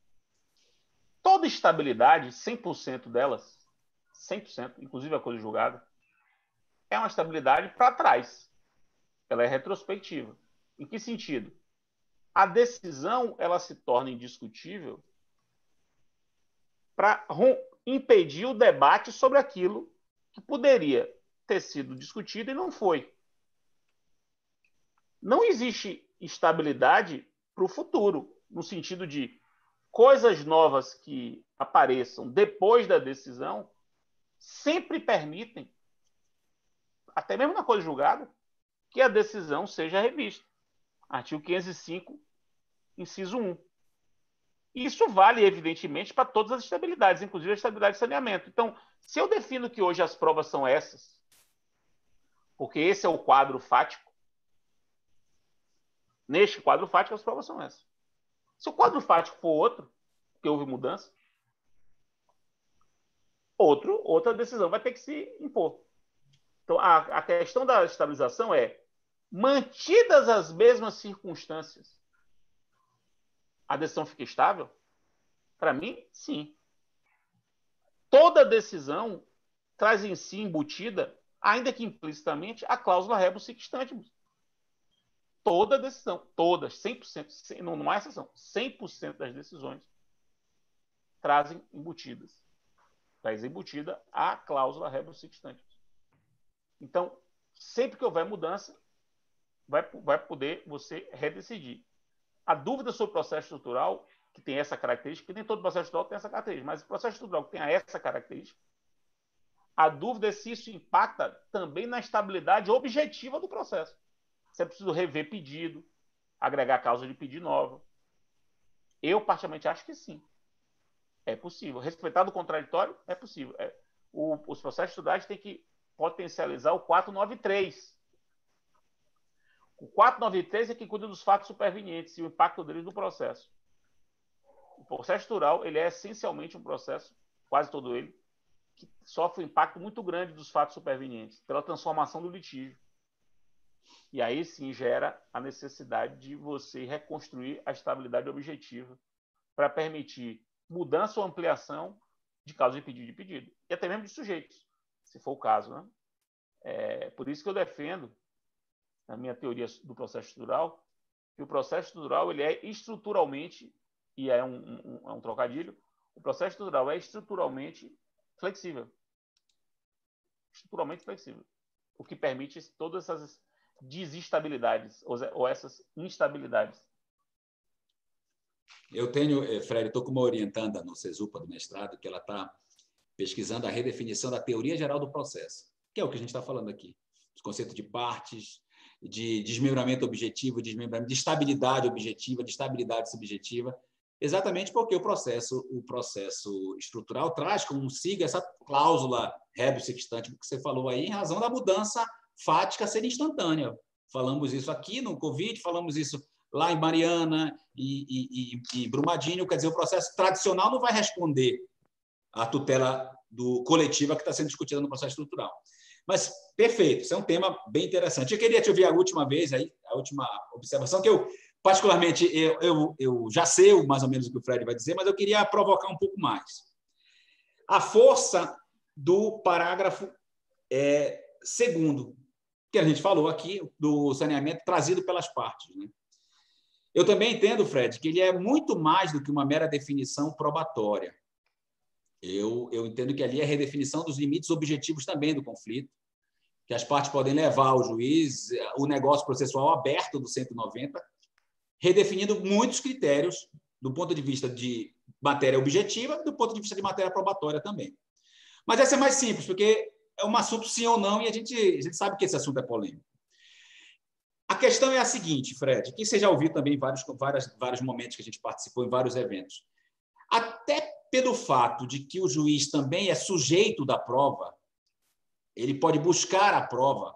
toda estabilidade, 100% delas, 100%, inclusive a coisa julgada, é uma estabilidade para trás. Ela é retrospectiva. Em que sentido? A decisão ela se torna indiscutível para impedir o debate sobre aquilo que poderia ter sido discutido e não foi. Não existe estabilidade para o futuro, no sentido de coisas novas que apareçam depois da decisão sempre permitem, até mesmo na coisa julgada, que a decisão seja revista. Artigo 505, inciso 1. Isso vale, evidentemente, para todas as estabilidades, inclusive a estabilidade de saneamento. Então, se eu defino que hoje as provas são essas, porque esse é o quadro fático, neste quadro fático as provas são essas. Se o quadro fático for outro, porque houve mudança, outra decisão vai ter que se impor. Então, a questão da estabilização é, mantidas as mesmas circunstâncias, a decisão fica estável? Para mim, sim. Toda decisão traz em si embutida, ainda que implicitamente, a cláusula rebus sic stantibus. Toda decisão, todas, 100%, não há exceção, 100% das decisões trazem embutidas. Traz embutida a cláusula rebus sic stantibus. Então, sempre que houver mudança, vai poder você redecidir. A dúvida sobre o processo estrutural, que tem essa característica, que nem todo processo estrutural tem essa característica, mas o processo estrutural que tem essa característica, a dúvida é se isso impacta também na estabilidade objetiva do processo. Se é preciso rever pedido, agregar causa de pedido nova. Eu, particularmente, acho que sim. É possível. Respeitar o contraditório é possível. Os processos estruturais têm que potencializar o 493. O 493 é que cuida dos fatos supervenientes e o impacto deles no processo. O processo estrutural ele é essencialmente um processo, quase todo ele, que sofre um impacto muito grande dos fatos supervenientes, pela transformação do litígio. E aí sim gera a necessidade de você reconstruir a estabilidade objetiva para permitir mudança ou ampliação de causa de pedido, e até mesmo de sujeitos, se for o caso, né? Por isso que eu defendo, na minha teoria do processo estrutural, que o processo estrutural ele é estruturalmente, e é um trocadilho, o processo estrutural é estruturalmente flexível. Estruturalmente flexível. O que permite todas essas desestabilidades ou essas instabilidades. Eu tenho, Fred, estou com uma orientanda no CESUPA do mestrado, que ela está pesquisando a redefinição da teoria geral do processo, que é o que a gente está falando aqui. Os conceitos de partes, de desmembramento objetivo, de estabilidade objetiva, de estabilidade subjetiva, exatamente porque o processo estrutural traz consigo essa cláusula rebus sextante que você falou aí, em razão da mudança fática ser instantânea. Falamos isso aqui no Covid, falamos isso lá em Mariana e Brumadinho. Quer dizer, o processo tradicional não vai responder à tutela coletiva que está sendo discutida no processo estrutural. Mas, perfeito, isso é um tema bem interessante. Eu queria te ouvir a última vez, aí, a última observação, que eu, particularmente, eu já sei mais ou menos o que o Fred vai dizer, mas eu queria provocar um pouco mais. A força do parágrafo segundo, que a gente falou aqui, do saneamento trazido pelas partes, né? Eu também entendo, Fred, que ele é muito mais do que uma mera definição probatória. Eu entendo que ali é a redefinição dos limites objetivos também do conflito, que as partes podem levar ao juiz o negócio processual aberto do 190, redefinindo muitos critérios do ponto de vista de matéria objetiva e do ponto de vista de matéria probatória também. Mas essa é mais simples, porque é um assunto sim ou não, e a gente sabe que esse assunto é polêmico. A questão é a seguinte, Fred, que você já ouviu também em vários momentos que a gente participou em vários eventos. Até pelo fato de que o juiz também é sujeito da prova, ele pode buscar a prova,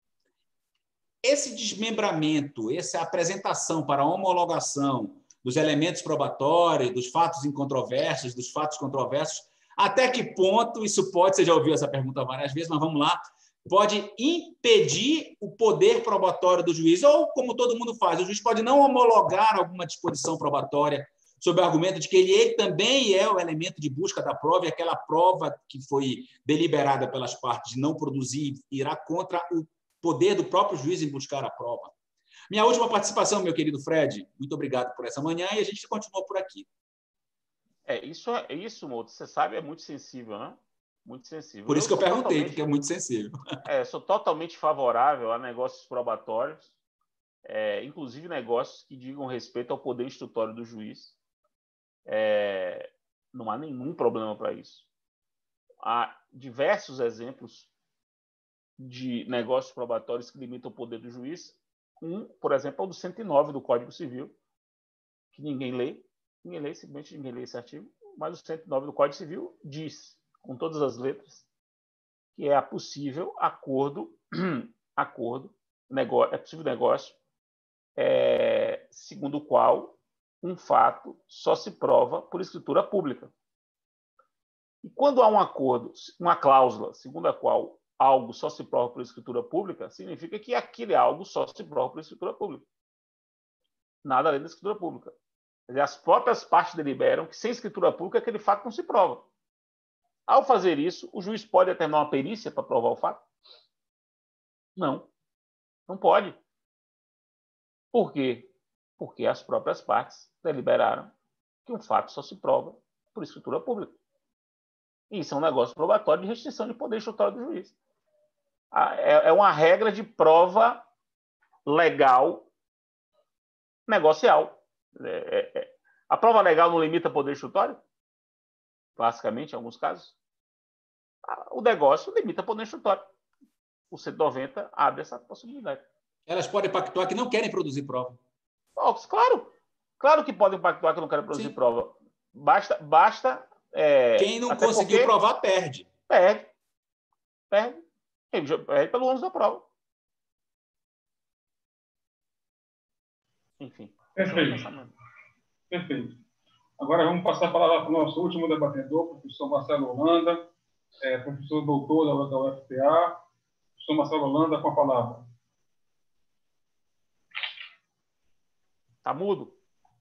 esse desmembramento, essa apresentação para a homologação dos elementos probatórios, dos fatos incontroversos, dos fatos controversos, até que ponto isso pode, você já ouviu essa pergunta várias vezes, mas vamos lá, pode impedir o poder probatório do juiz, ou, como todo mundo faz, o juiz pode não homologar alguma disposição probatória sob o argumento de que ele também é o elemento de busca da prova, e aquela prova que foi deliberada pelas partes de não produzir irá contra o poder do próprio juiz em buscar a prova. Minha última participação, meu querido Fred, muito obrigado por essa manhã, e a gente continua por aqui. Isso, Mouto, você sabe, é muito sensível, né? Muito sensível. Por isso que eu perguntei, porque é muito sensível. Sou totalmente favorável a negócios probatórios, inclusive negócios que digam respeito ao poder instrutório do juiz. Não há nenhum problema para isso. Há diversos exemplos de negócios probatórios que limitam o poder do juiz. Por exemplo, é o do 109 do Código Civil, que ninguém lê, simplesmente ninguém lê esse artigo, mas o 109 do Código Civil diz, com todas as letras, que é possível negócio, segundo o qual um fato só se prova por escritura pública. E quando há um acordo, uma cláusula, segundo a qual algo só se prova por escritura pública, significa que aquele algo só se prova por escritura pública. Nada além da escritura pública. Quer dizer, as próprias partes deliberam que sem escritura pública aquele fato não se prova. Ao fazer isso, o juiz pode determinar uma perícia para provar o fato? Não. Não pode. Por quê? Porque as próprias partes deliberaram que um fato só se prova por escritura pública. E isso é um negócio probatório de restrição de poder instrutório do juiz. É uma regra de prova legal negocial. A prova legal não limita poder instrutório? Classicamente, em alguns casos. O negócio limita poder instrutório. O 190 abre essa possibilidade. Elas podem pactuar que não querem produzir prova. Claro que podem pactuar que não querem produzir prova. Basta quem não conseguiu provar, perde. Perde pelo ônus da prova. Enfim. Perfeito. Agora vamos passar a palavra para o nosso último debatedor, professor Marcelo Holanda, professor doutor da UFPA. Professor Marcelo Holanda, com a palavra. Está mudo.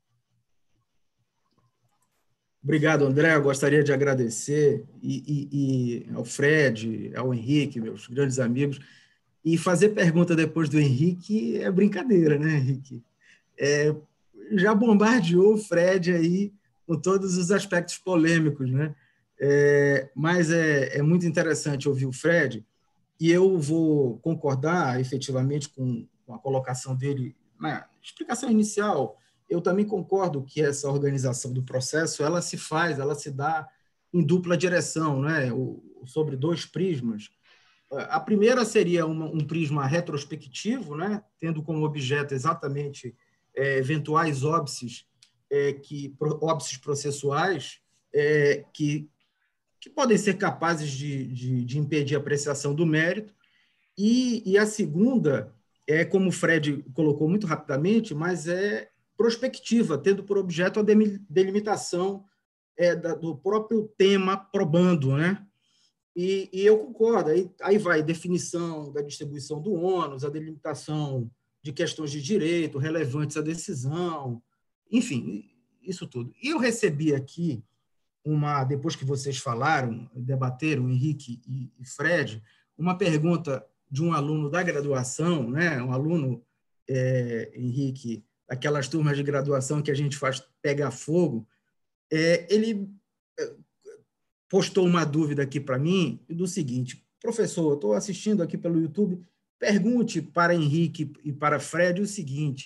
Obrigado, André. Eu gostaria de agradecer e ao Fred, ao Henrique, meus grandes amigos. E fazer pergunta depois do Henrique é brincadeira, né, Henrique? Já bombardeou o Fred aí com todos os aspectos polêmicos, né? Mas é muito interessante ouvir o Fred, e eu vou concordar efetivamente com a colocação dele na explicação inicial. Eu também concordo que essa organização do processo ela se dá em dupla direção, né? Sobre dois prismas. A primeira seria um prisma retrospectivo, né? Tendo como objeto exatamente eventuais óbices, óbices processuais que podem ser capazes de impedir a apreciação do mérito. E a segunda como o Fred colocou muito rapidamente, mas é prospectiva, tendo por objeto a delimitação do próprio tema probando, né? E eu concordo, aí vai definição da distribuição do ônus, a delimitação de questões de direito relevantes à decisão, enfim, isso tudo. E eu recebi aqui, depois que vocês falaram, debateram, Henrique e Fred, uma pergunta de um aluno da graduação, né? Um aluno, Henrique, daquelas turmas de graduação que a gente faz pegar fogo, ele postou uma dúvida aqui para mim do seguinte: professor, estou assistindo aqui pelo YouTube, pergunte para Henrique e para Fred o seguinte,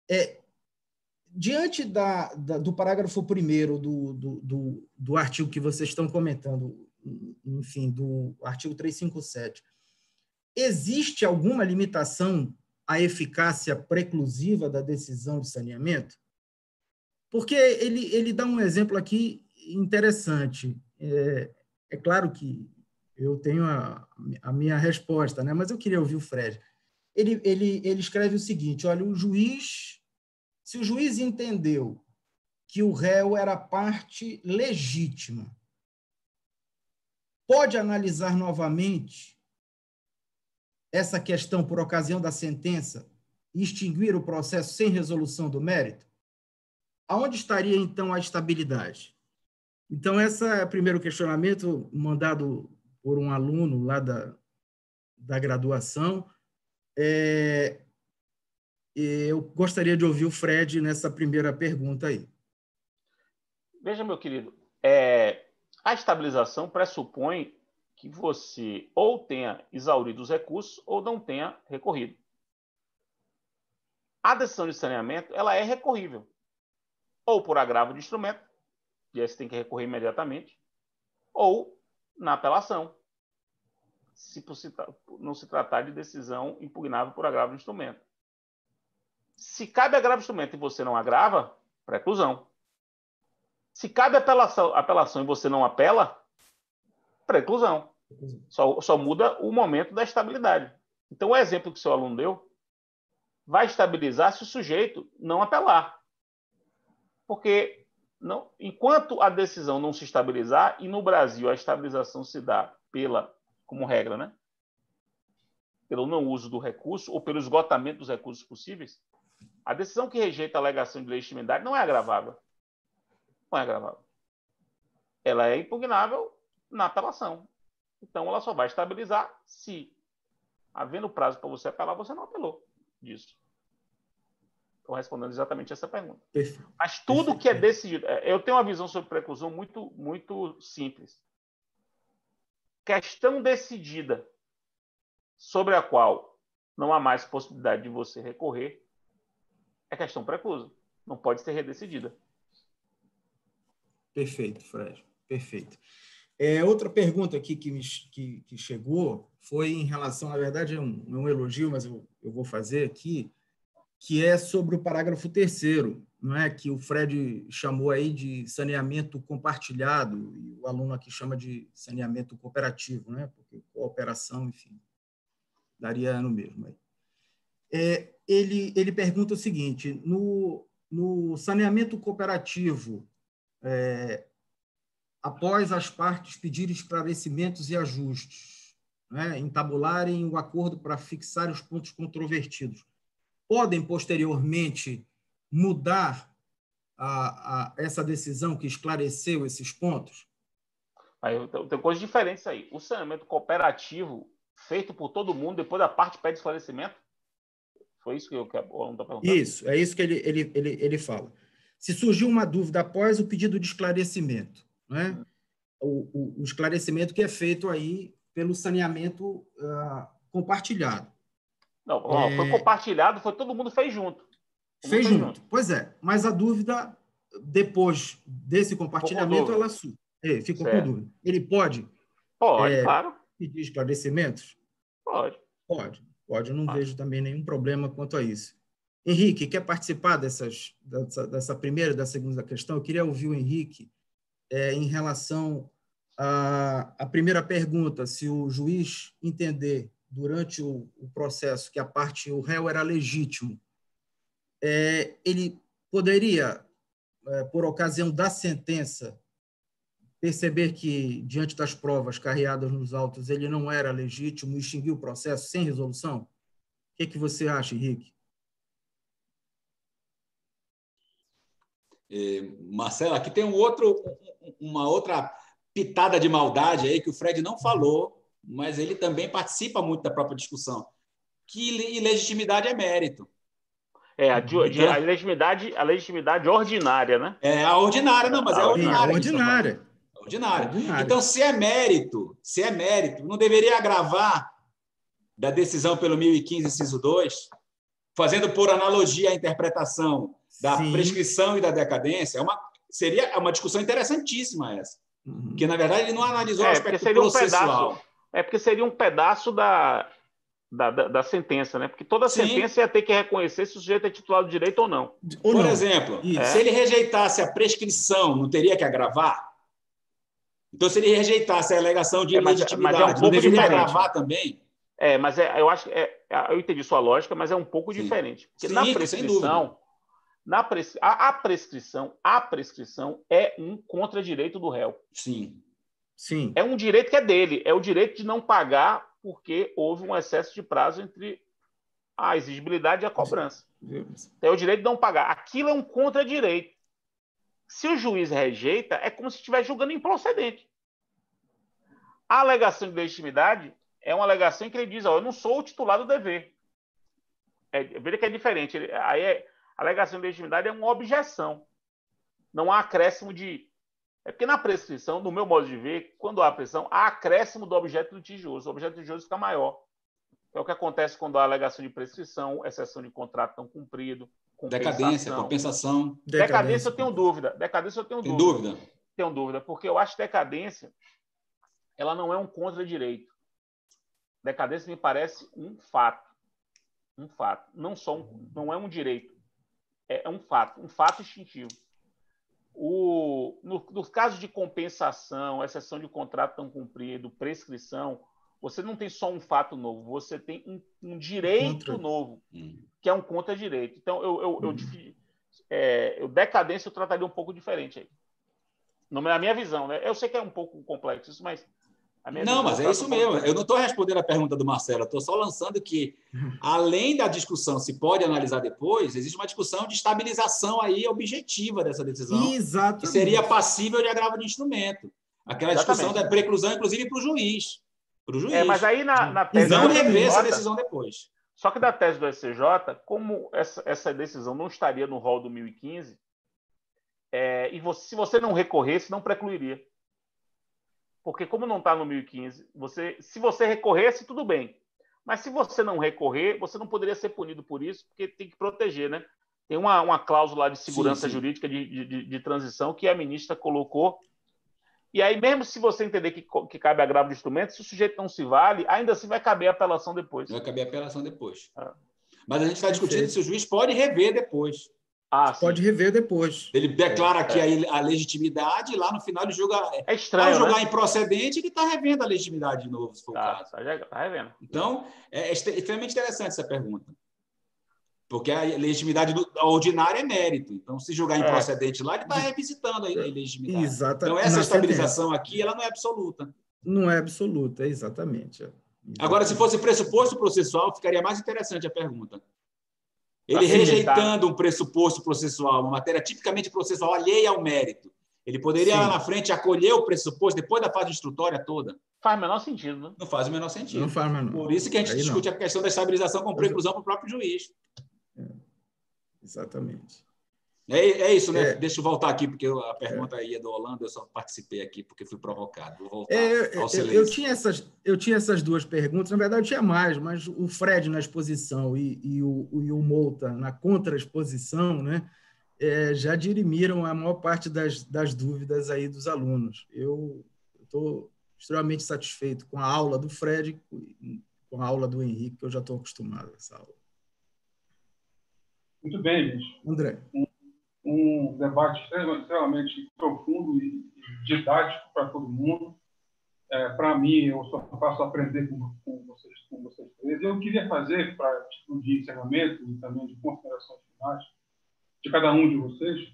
diante do parágrafo 1º do artigo que vocês estão comentando, enfim, do artigo 357, existe alguma limitação à eficácia preclusiva da decisão de saneamento? Porque ele dá um exemplo aqui interessante. É claro que eu tenho a minha resposta, né? Mas eu queria ouvir o Fred. Ele escreve o seguinte: olha, se o juiz entendeu que o réu era parte legítima, pode analisar novamente essa questão por ocasião da sentença e extinguir o processo sem resolução do mérito? Aonde estaria, então, a estabilidade? Então, esse é o primeiro questionamento mandado por um aluno lá da graduação. Eu gostaria de ouvir o Fred nessa primeira pergunta aí. Veja, meu querido, a estabilização pressupõe que você ou tenha exaurido os recursos ou não tenha recorrido. A decisão de saneamento ela é recorrível, ou por agravo de instrumento, e aí você tem que recorrer imediatamente, ou na apelação, se não se tratar de decisão impugnável por agravo de instrumento. Se cabe agravo de instrumento e você não agrava, preclusão. Se cabe apelação e você não apela, preclusão. Só muda o momento da estabilidade. Então, o exemplo que o seu aluno deu vai estabilizar se o sujeito não apelar. Porque enquanto a decisão não se estabilizar, e no Brasil a estabilização se dá como regra, né? Pelo não uso do recurso ou pelo esgotamento dos recursos possíveis, a decisão que rejeita a alegação de legitimidade não é agravável. Não é agravável. Ela é impugnável na apelação. Então, ela só vai estabilizar se, havendo prazo para você apelar, você não apelou disso. Estou respondendo exatamente essa pergunta. Perfeito. Mas tudo que é decidido... Eu tenho uma visão sobre preclusão muito, muito simples. Questão decidida sobre a qual não há mais possibilidade de você recorrer, é questão preclusa. Não pode ser redecidida. Perfeito, Fred. Perfeito. Outra pergunta aqui que chegou foi em relação, na verdade, é um elogio, mas eu vou fazer aqui, que é sobre o parágrafo 3º, não é? Que o Fred chamou aí de saneamento compartilhado, e o aluno aqui chama de saneamento cooperativo, né? Porque cooperação, enfim, daria no mesmo aí. Ele pergunta o seguinte: no saneamento cooperativo, após as partes pedirem esclarecimentos e ajustes, né, entabularem o acordo para fixar os pontos controvertidos, podem, posteriormente, mudar essa decisão que esclareceu esses pontos? Aí tem coisas diferentes aí. O saneamento cooperativo, feito por todo mundo, depois da parte pede esclarecimento? Foi isso que o aluno está perguntando? Isso, é isso que ele fala. Se surgiu uma dúvida após o pedido de esclarecimento, né? O esclarecimento que é feito aí pelo saneamento compartilhado. Não, foi compartilhado, foi todo mundo fez junto. Fez junto. Pois é, mas a dúvida, depois desse compartilhamento, ela ficou com dúvida. Ele pode? Pode, claro. Pedir esclarecimentos? Pode. Pode. Eu não vejo também nenhum problema quanto a isso. Henrique, quer participar dessa primeira e da segunda questão? Eu queria ouvir o Henrique em relação à primeira pergunta, se o juiz entender durante o processo que o réu era legítimo, ele poderia, por ocasião da sentença, perceber que, diante das provas carreadas nos autos, ele não era legítimo e extinguir o processo sem resolução? O que você acha, Henrique? Marcelo, aqui tem uma outra pitada de maldade aí que o Fred não falou, mas ele também participa muito da própria discussão, que ilegitimidade é mérito. A legitimidade ordinária, né? A ordinária, não, mas é a ordinária. Ordinária. Então, se é mérito, não deveria agravar da decisão pelo 1015, inciso 2, fazendo por analogia a interpretação da prescrição e da decadência, seria uma discussão interessantíssima essa. Porque, na verdade, ele não analisou o aspecto processual. Porque seria um pedaço da sentença, né? Porque toda sentença ia ter que reconhecer se o sujeito é titulado de direito ou não. Por exemplo, se ele rejeitasse a prescrição, não teria que agravar? Então, se ele rejeitasse a alegação de ilegitimidade, não deveria agravar também? Eu acho que eu entendi sua lógica, mas é um pouco diferente. Porque na prescrição, a prescrição é um contradireito do réu. Sim. É um direito que é dele, é o direito de não pagar porque houve um excesso de prazo entre a exigibilidade e a cobrança. É o direito de não pagar. Aquilo é um contradireito. Se o juiz rejeita, é como se estivesse julgando improcedente. A alegação de legitimidade é uma alegação em que ele diz: eu não sou o titular do dever. Veja que é diferente. A alegação de legitimidade é uma objeção. Não há acréscimo de... porque na prescrição, no meu modo de ver, quando há prescrição, há acréscimo do objeto litigioso. O objeto litigioso fica maior. É o que acontece quando há alegação de prescrição, exceção de contrato não cumprido, decadência, compensação. Decadência eu tenho dúvida. Tem dúvida? Tenho dúvida, porque eu acho que decadência ela não é um contradireito. Decadência me parece um fato. Não é um direito. É um fato instintivo. Nos casos de compensação, exceção de contrato não cumprido, prescrição, você não tem só um fato novo, você tem um direito novo, que é um contradireito. Então, decadência eu trataria um pouco diferente aí. Na minha visão, né? Eu sei que é um pouco complexo isso, mas... mas é isso mesmo. Eu não estou respondendo a pergunta do Marcelo, eu estou só lançando que, além da discussão se pode analisar depois, existe uma discussão de estabilização aí objetiva dessa decisão. Exatamente. Que seria passível de agravo de instrumento. Aquela discussão da preclusão, inclusive, para o juiz. Mas aí na tese... Não rever essa decisão depois. Só que da tese do SCJ, como essa decisão não estaria no rol do 1015, se você não recorresse, não precluiria. Porque como não está no 1015, se você recorresse, tudo bem. Mas se você não recorrer, você não poderia ser punido por isso, porque tem que proteger, né? Tem uma cláusula de segurança jurídica de transição que a ministra colocou. E aí, mesmo se você entender que cabe agravo de instrumento, se o sujeito não se vale, ainda assim vai caber a apelação depois. Vai caber a apelação depois. Mas a gente está discutindo se o juiz pode rever depois. Pode rever depois. Ele declara aqui a legitimidade e lá no final ele julga. É estranho, ao julgar, né? Improcedente, ele está revendo a legitimidade de novo, se for o caso. Tá revendo. Então, é extremamente interessante essa pergunta. Porque a legitimidade ordinária é mérito. Então, se julgar improcedente lá, ele está revisitando a legitimidade. Exatamente. Então, essa estabilização aqui, ela não é absoluta. Não é absoluta, exatamente. Agora, se fosse pressuposto processual, ficaria mais interessante a pergunta. Ele rejeitando um pressuposto processual, uma matéria tipicamente processual alheia ao mérito, ele poderia lá na frente acolher o pressuposto depois da fase instrutória toda? Faz o menor sentido, né? Não faz o menor sentido. Não faz o menor. Por isso que a gente discute a questão da estabilização com preclusão para o próprio juiz. Exatamente. É isso, né? Deixa eu voltar aqui, porque a pergunta ia do Holanda, eu só participei aqui porque fui provocado. Vou voltar ao silêncio. Eu tinha essas duas perguntas, na verdade eu tinha mais, mas o Fred na exposição e o Mouta na contra-exposição, né, já dirimiram a maior parte das dúvidas aí dos alunos. Eu estou extremamente satisfeito com a aula do Fred e com a aula do Henrique, que eu já estou acostumado a essa aula. Muito bem, gente. André. Um debate extremamente profundo e didático para todo mundo. Para mim, eu só faço aprender com vocês três. Eu queria fazer, para título de encerramento e também de considerações finais, de cada um de vocês,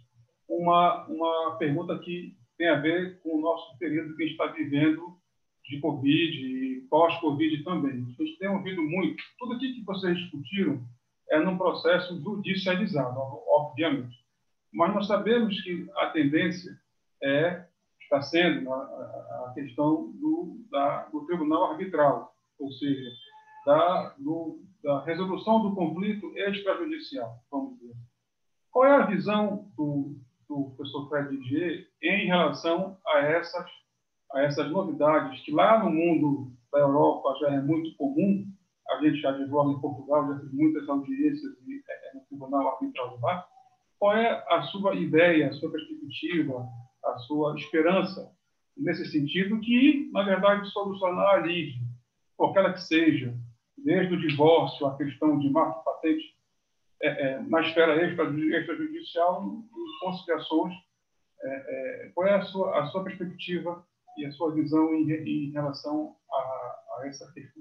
uma pergunta que tem a ver com o nosso período que a gente está vivendo de Covid e pós-Covid também. A gente tem ouvido muito. Tudo aquilo que vocês discutiram é num processo judicializado, obviamente. Mas nós sabemos que a tendência está sendo a questão do tribunal arbitral, ou seja, da resolução do conflito extrajudicial, vamos dizer. Qual é a visão do professor Fred Didier em relação a essas novidades que lá no mundo da Europa já é muito comum? A gente já advoga em Portugal, já fez muitas audiências no tribunal arbitral lá. Qual é a sua ideia, a sua perspectiva, a sua esperança nesse sentido que, na verdade, solucionar a lide, qualquer que seja, desde o divórcio, a questão de marca patente, na esfera extrajudicial e conciliações, qual é a sua perspectiva e a sua visão em relação a essa questão?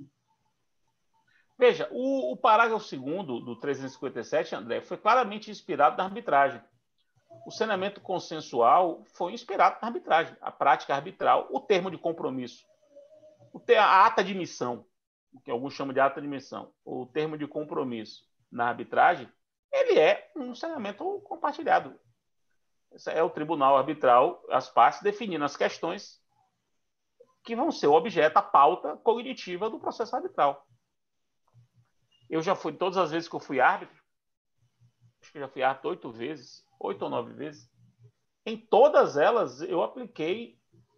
Veja, o parágrafo 2º do 357, André, foi claramente inspirado na arbitragem. O saneamento consensual foi inspirado na arbitragem, a prática arbitral, o termo de compromisso, a ata de missão, que alguns chamam de ata de missão, o termo de compromisso na arbitragem, ele é um saneamento compartilhado. Esse é o tribunal arbitral, as partes definindo as questões que vão ser o objeto, a pauta cognitiva do processo arbitral. Eu já fui, todas as vezes que eu fui árbitro, acho que já fui árbitro 8 vezes, 8 ou 9 vezes, em todas elas eu apliquei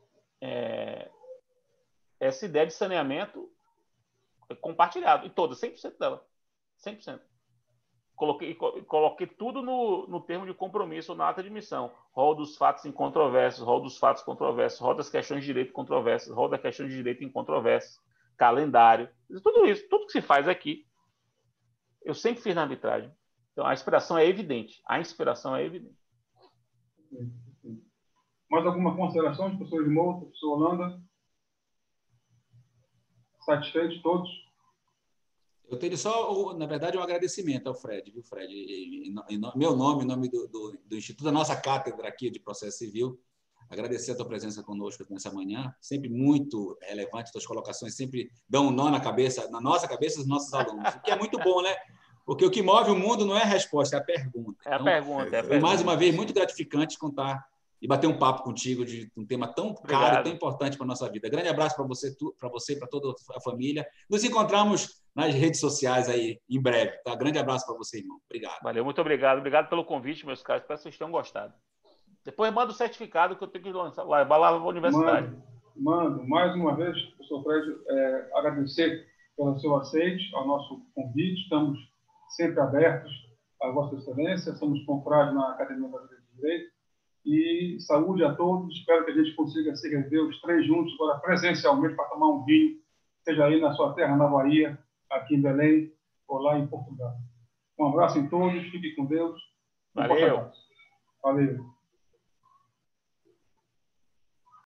essa ideia de saneamento compartilhado, em todas, 100% dela, 100%. Coloquei tudo no termo de compromisso, na ata de missão. Rol dos fatos incontroversos, rol dos fatos controversos, rol das questões de direito controversas, rol da questão de direito incontroverso, calendário, tudo isso, tudo que se faz aqui, eu sempre fiz na arbitragem. Então, a inspiração é evidente. Mais alguma consideração, professor de Mouta, professor Holanda? Satisfeitos todos? Eu tenho só, na verdade, um agradecimento ao Fred, viu, Fred? Em meu nome, em nome do Instituto, da nossa cátedra aqui de Processo Civil, agradecer a tua presença conosco nessa manhã, sempre muito relevante, tuas colocações sempre dão um nó na nossa cabeça dos nossos alunos, o que é muito bom, né? Porque o que move o mundo não é a resposta, é a pergunta. É a pergunta. Mais uma vez, muito gratificante contar e bater um papo contigo de um tema tão caro, tão importante para a nossa vida. Grande abraço para você e para toda a família. Nos encontramos nas redes sociais aí em breve. Tá? Grande abraço para você, irmão. Obrigado. Valeu, muito obrigado. Obrigado pelo convite, meus caros. Espero que vocês tenham gostado. Depois manda o certificado que eu tenho que lançar lá na universidade. Mando. Mais uma vez, professor Fred, agradecer pelo seu aceite ao nosso convite. Estamos sempre abertos à Vossa Excelência. Somos confrades na Academia Brasileira de Direito. E saúde a todos. Espero que a gente consiga se rever os três juntos, agora presencialmente, para tomar um vinho, seja aí na sua terra, na Bahia, aqui em Belém, ou lá em Portugal. Um abraço em todos. Fiquem com Deus. Valeu. Valeu.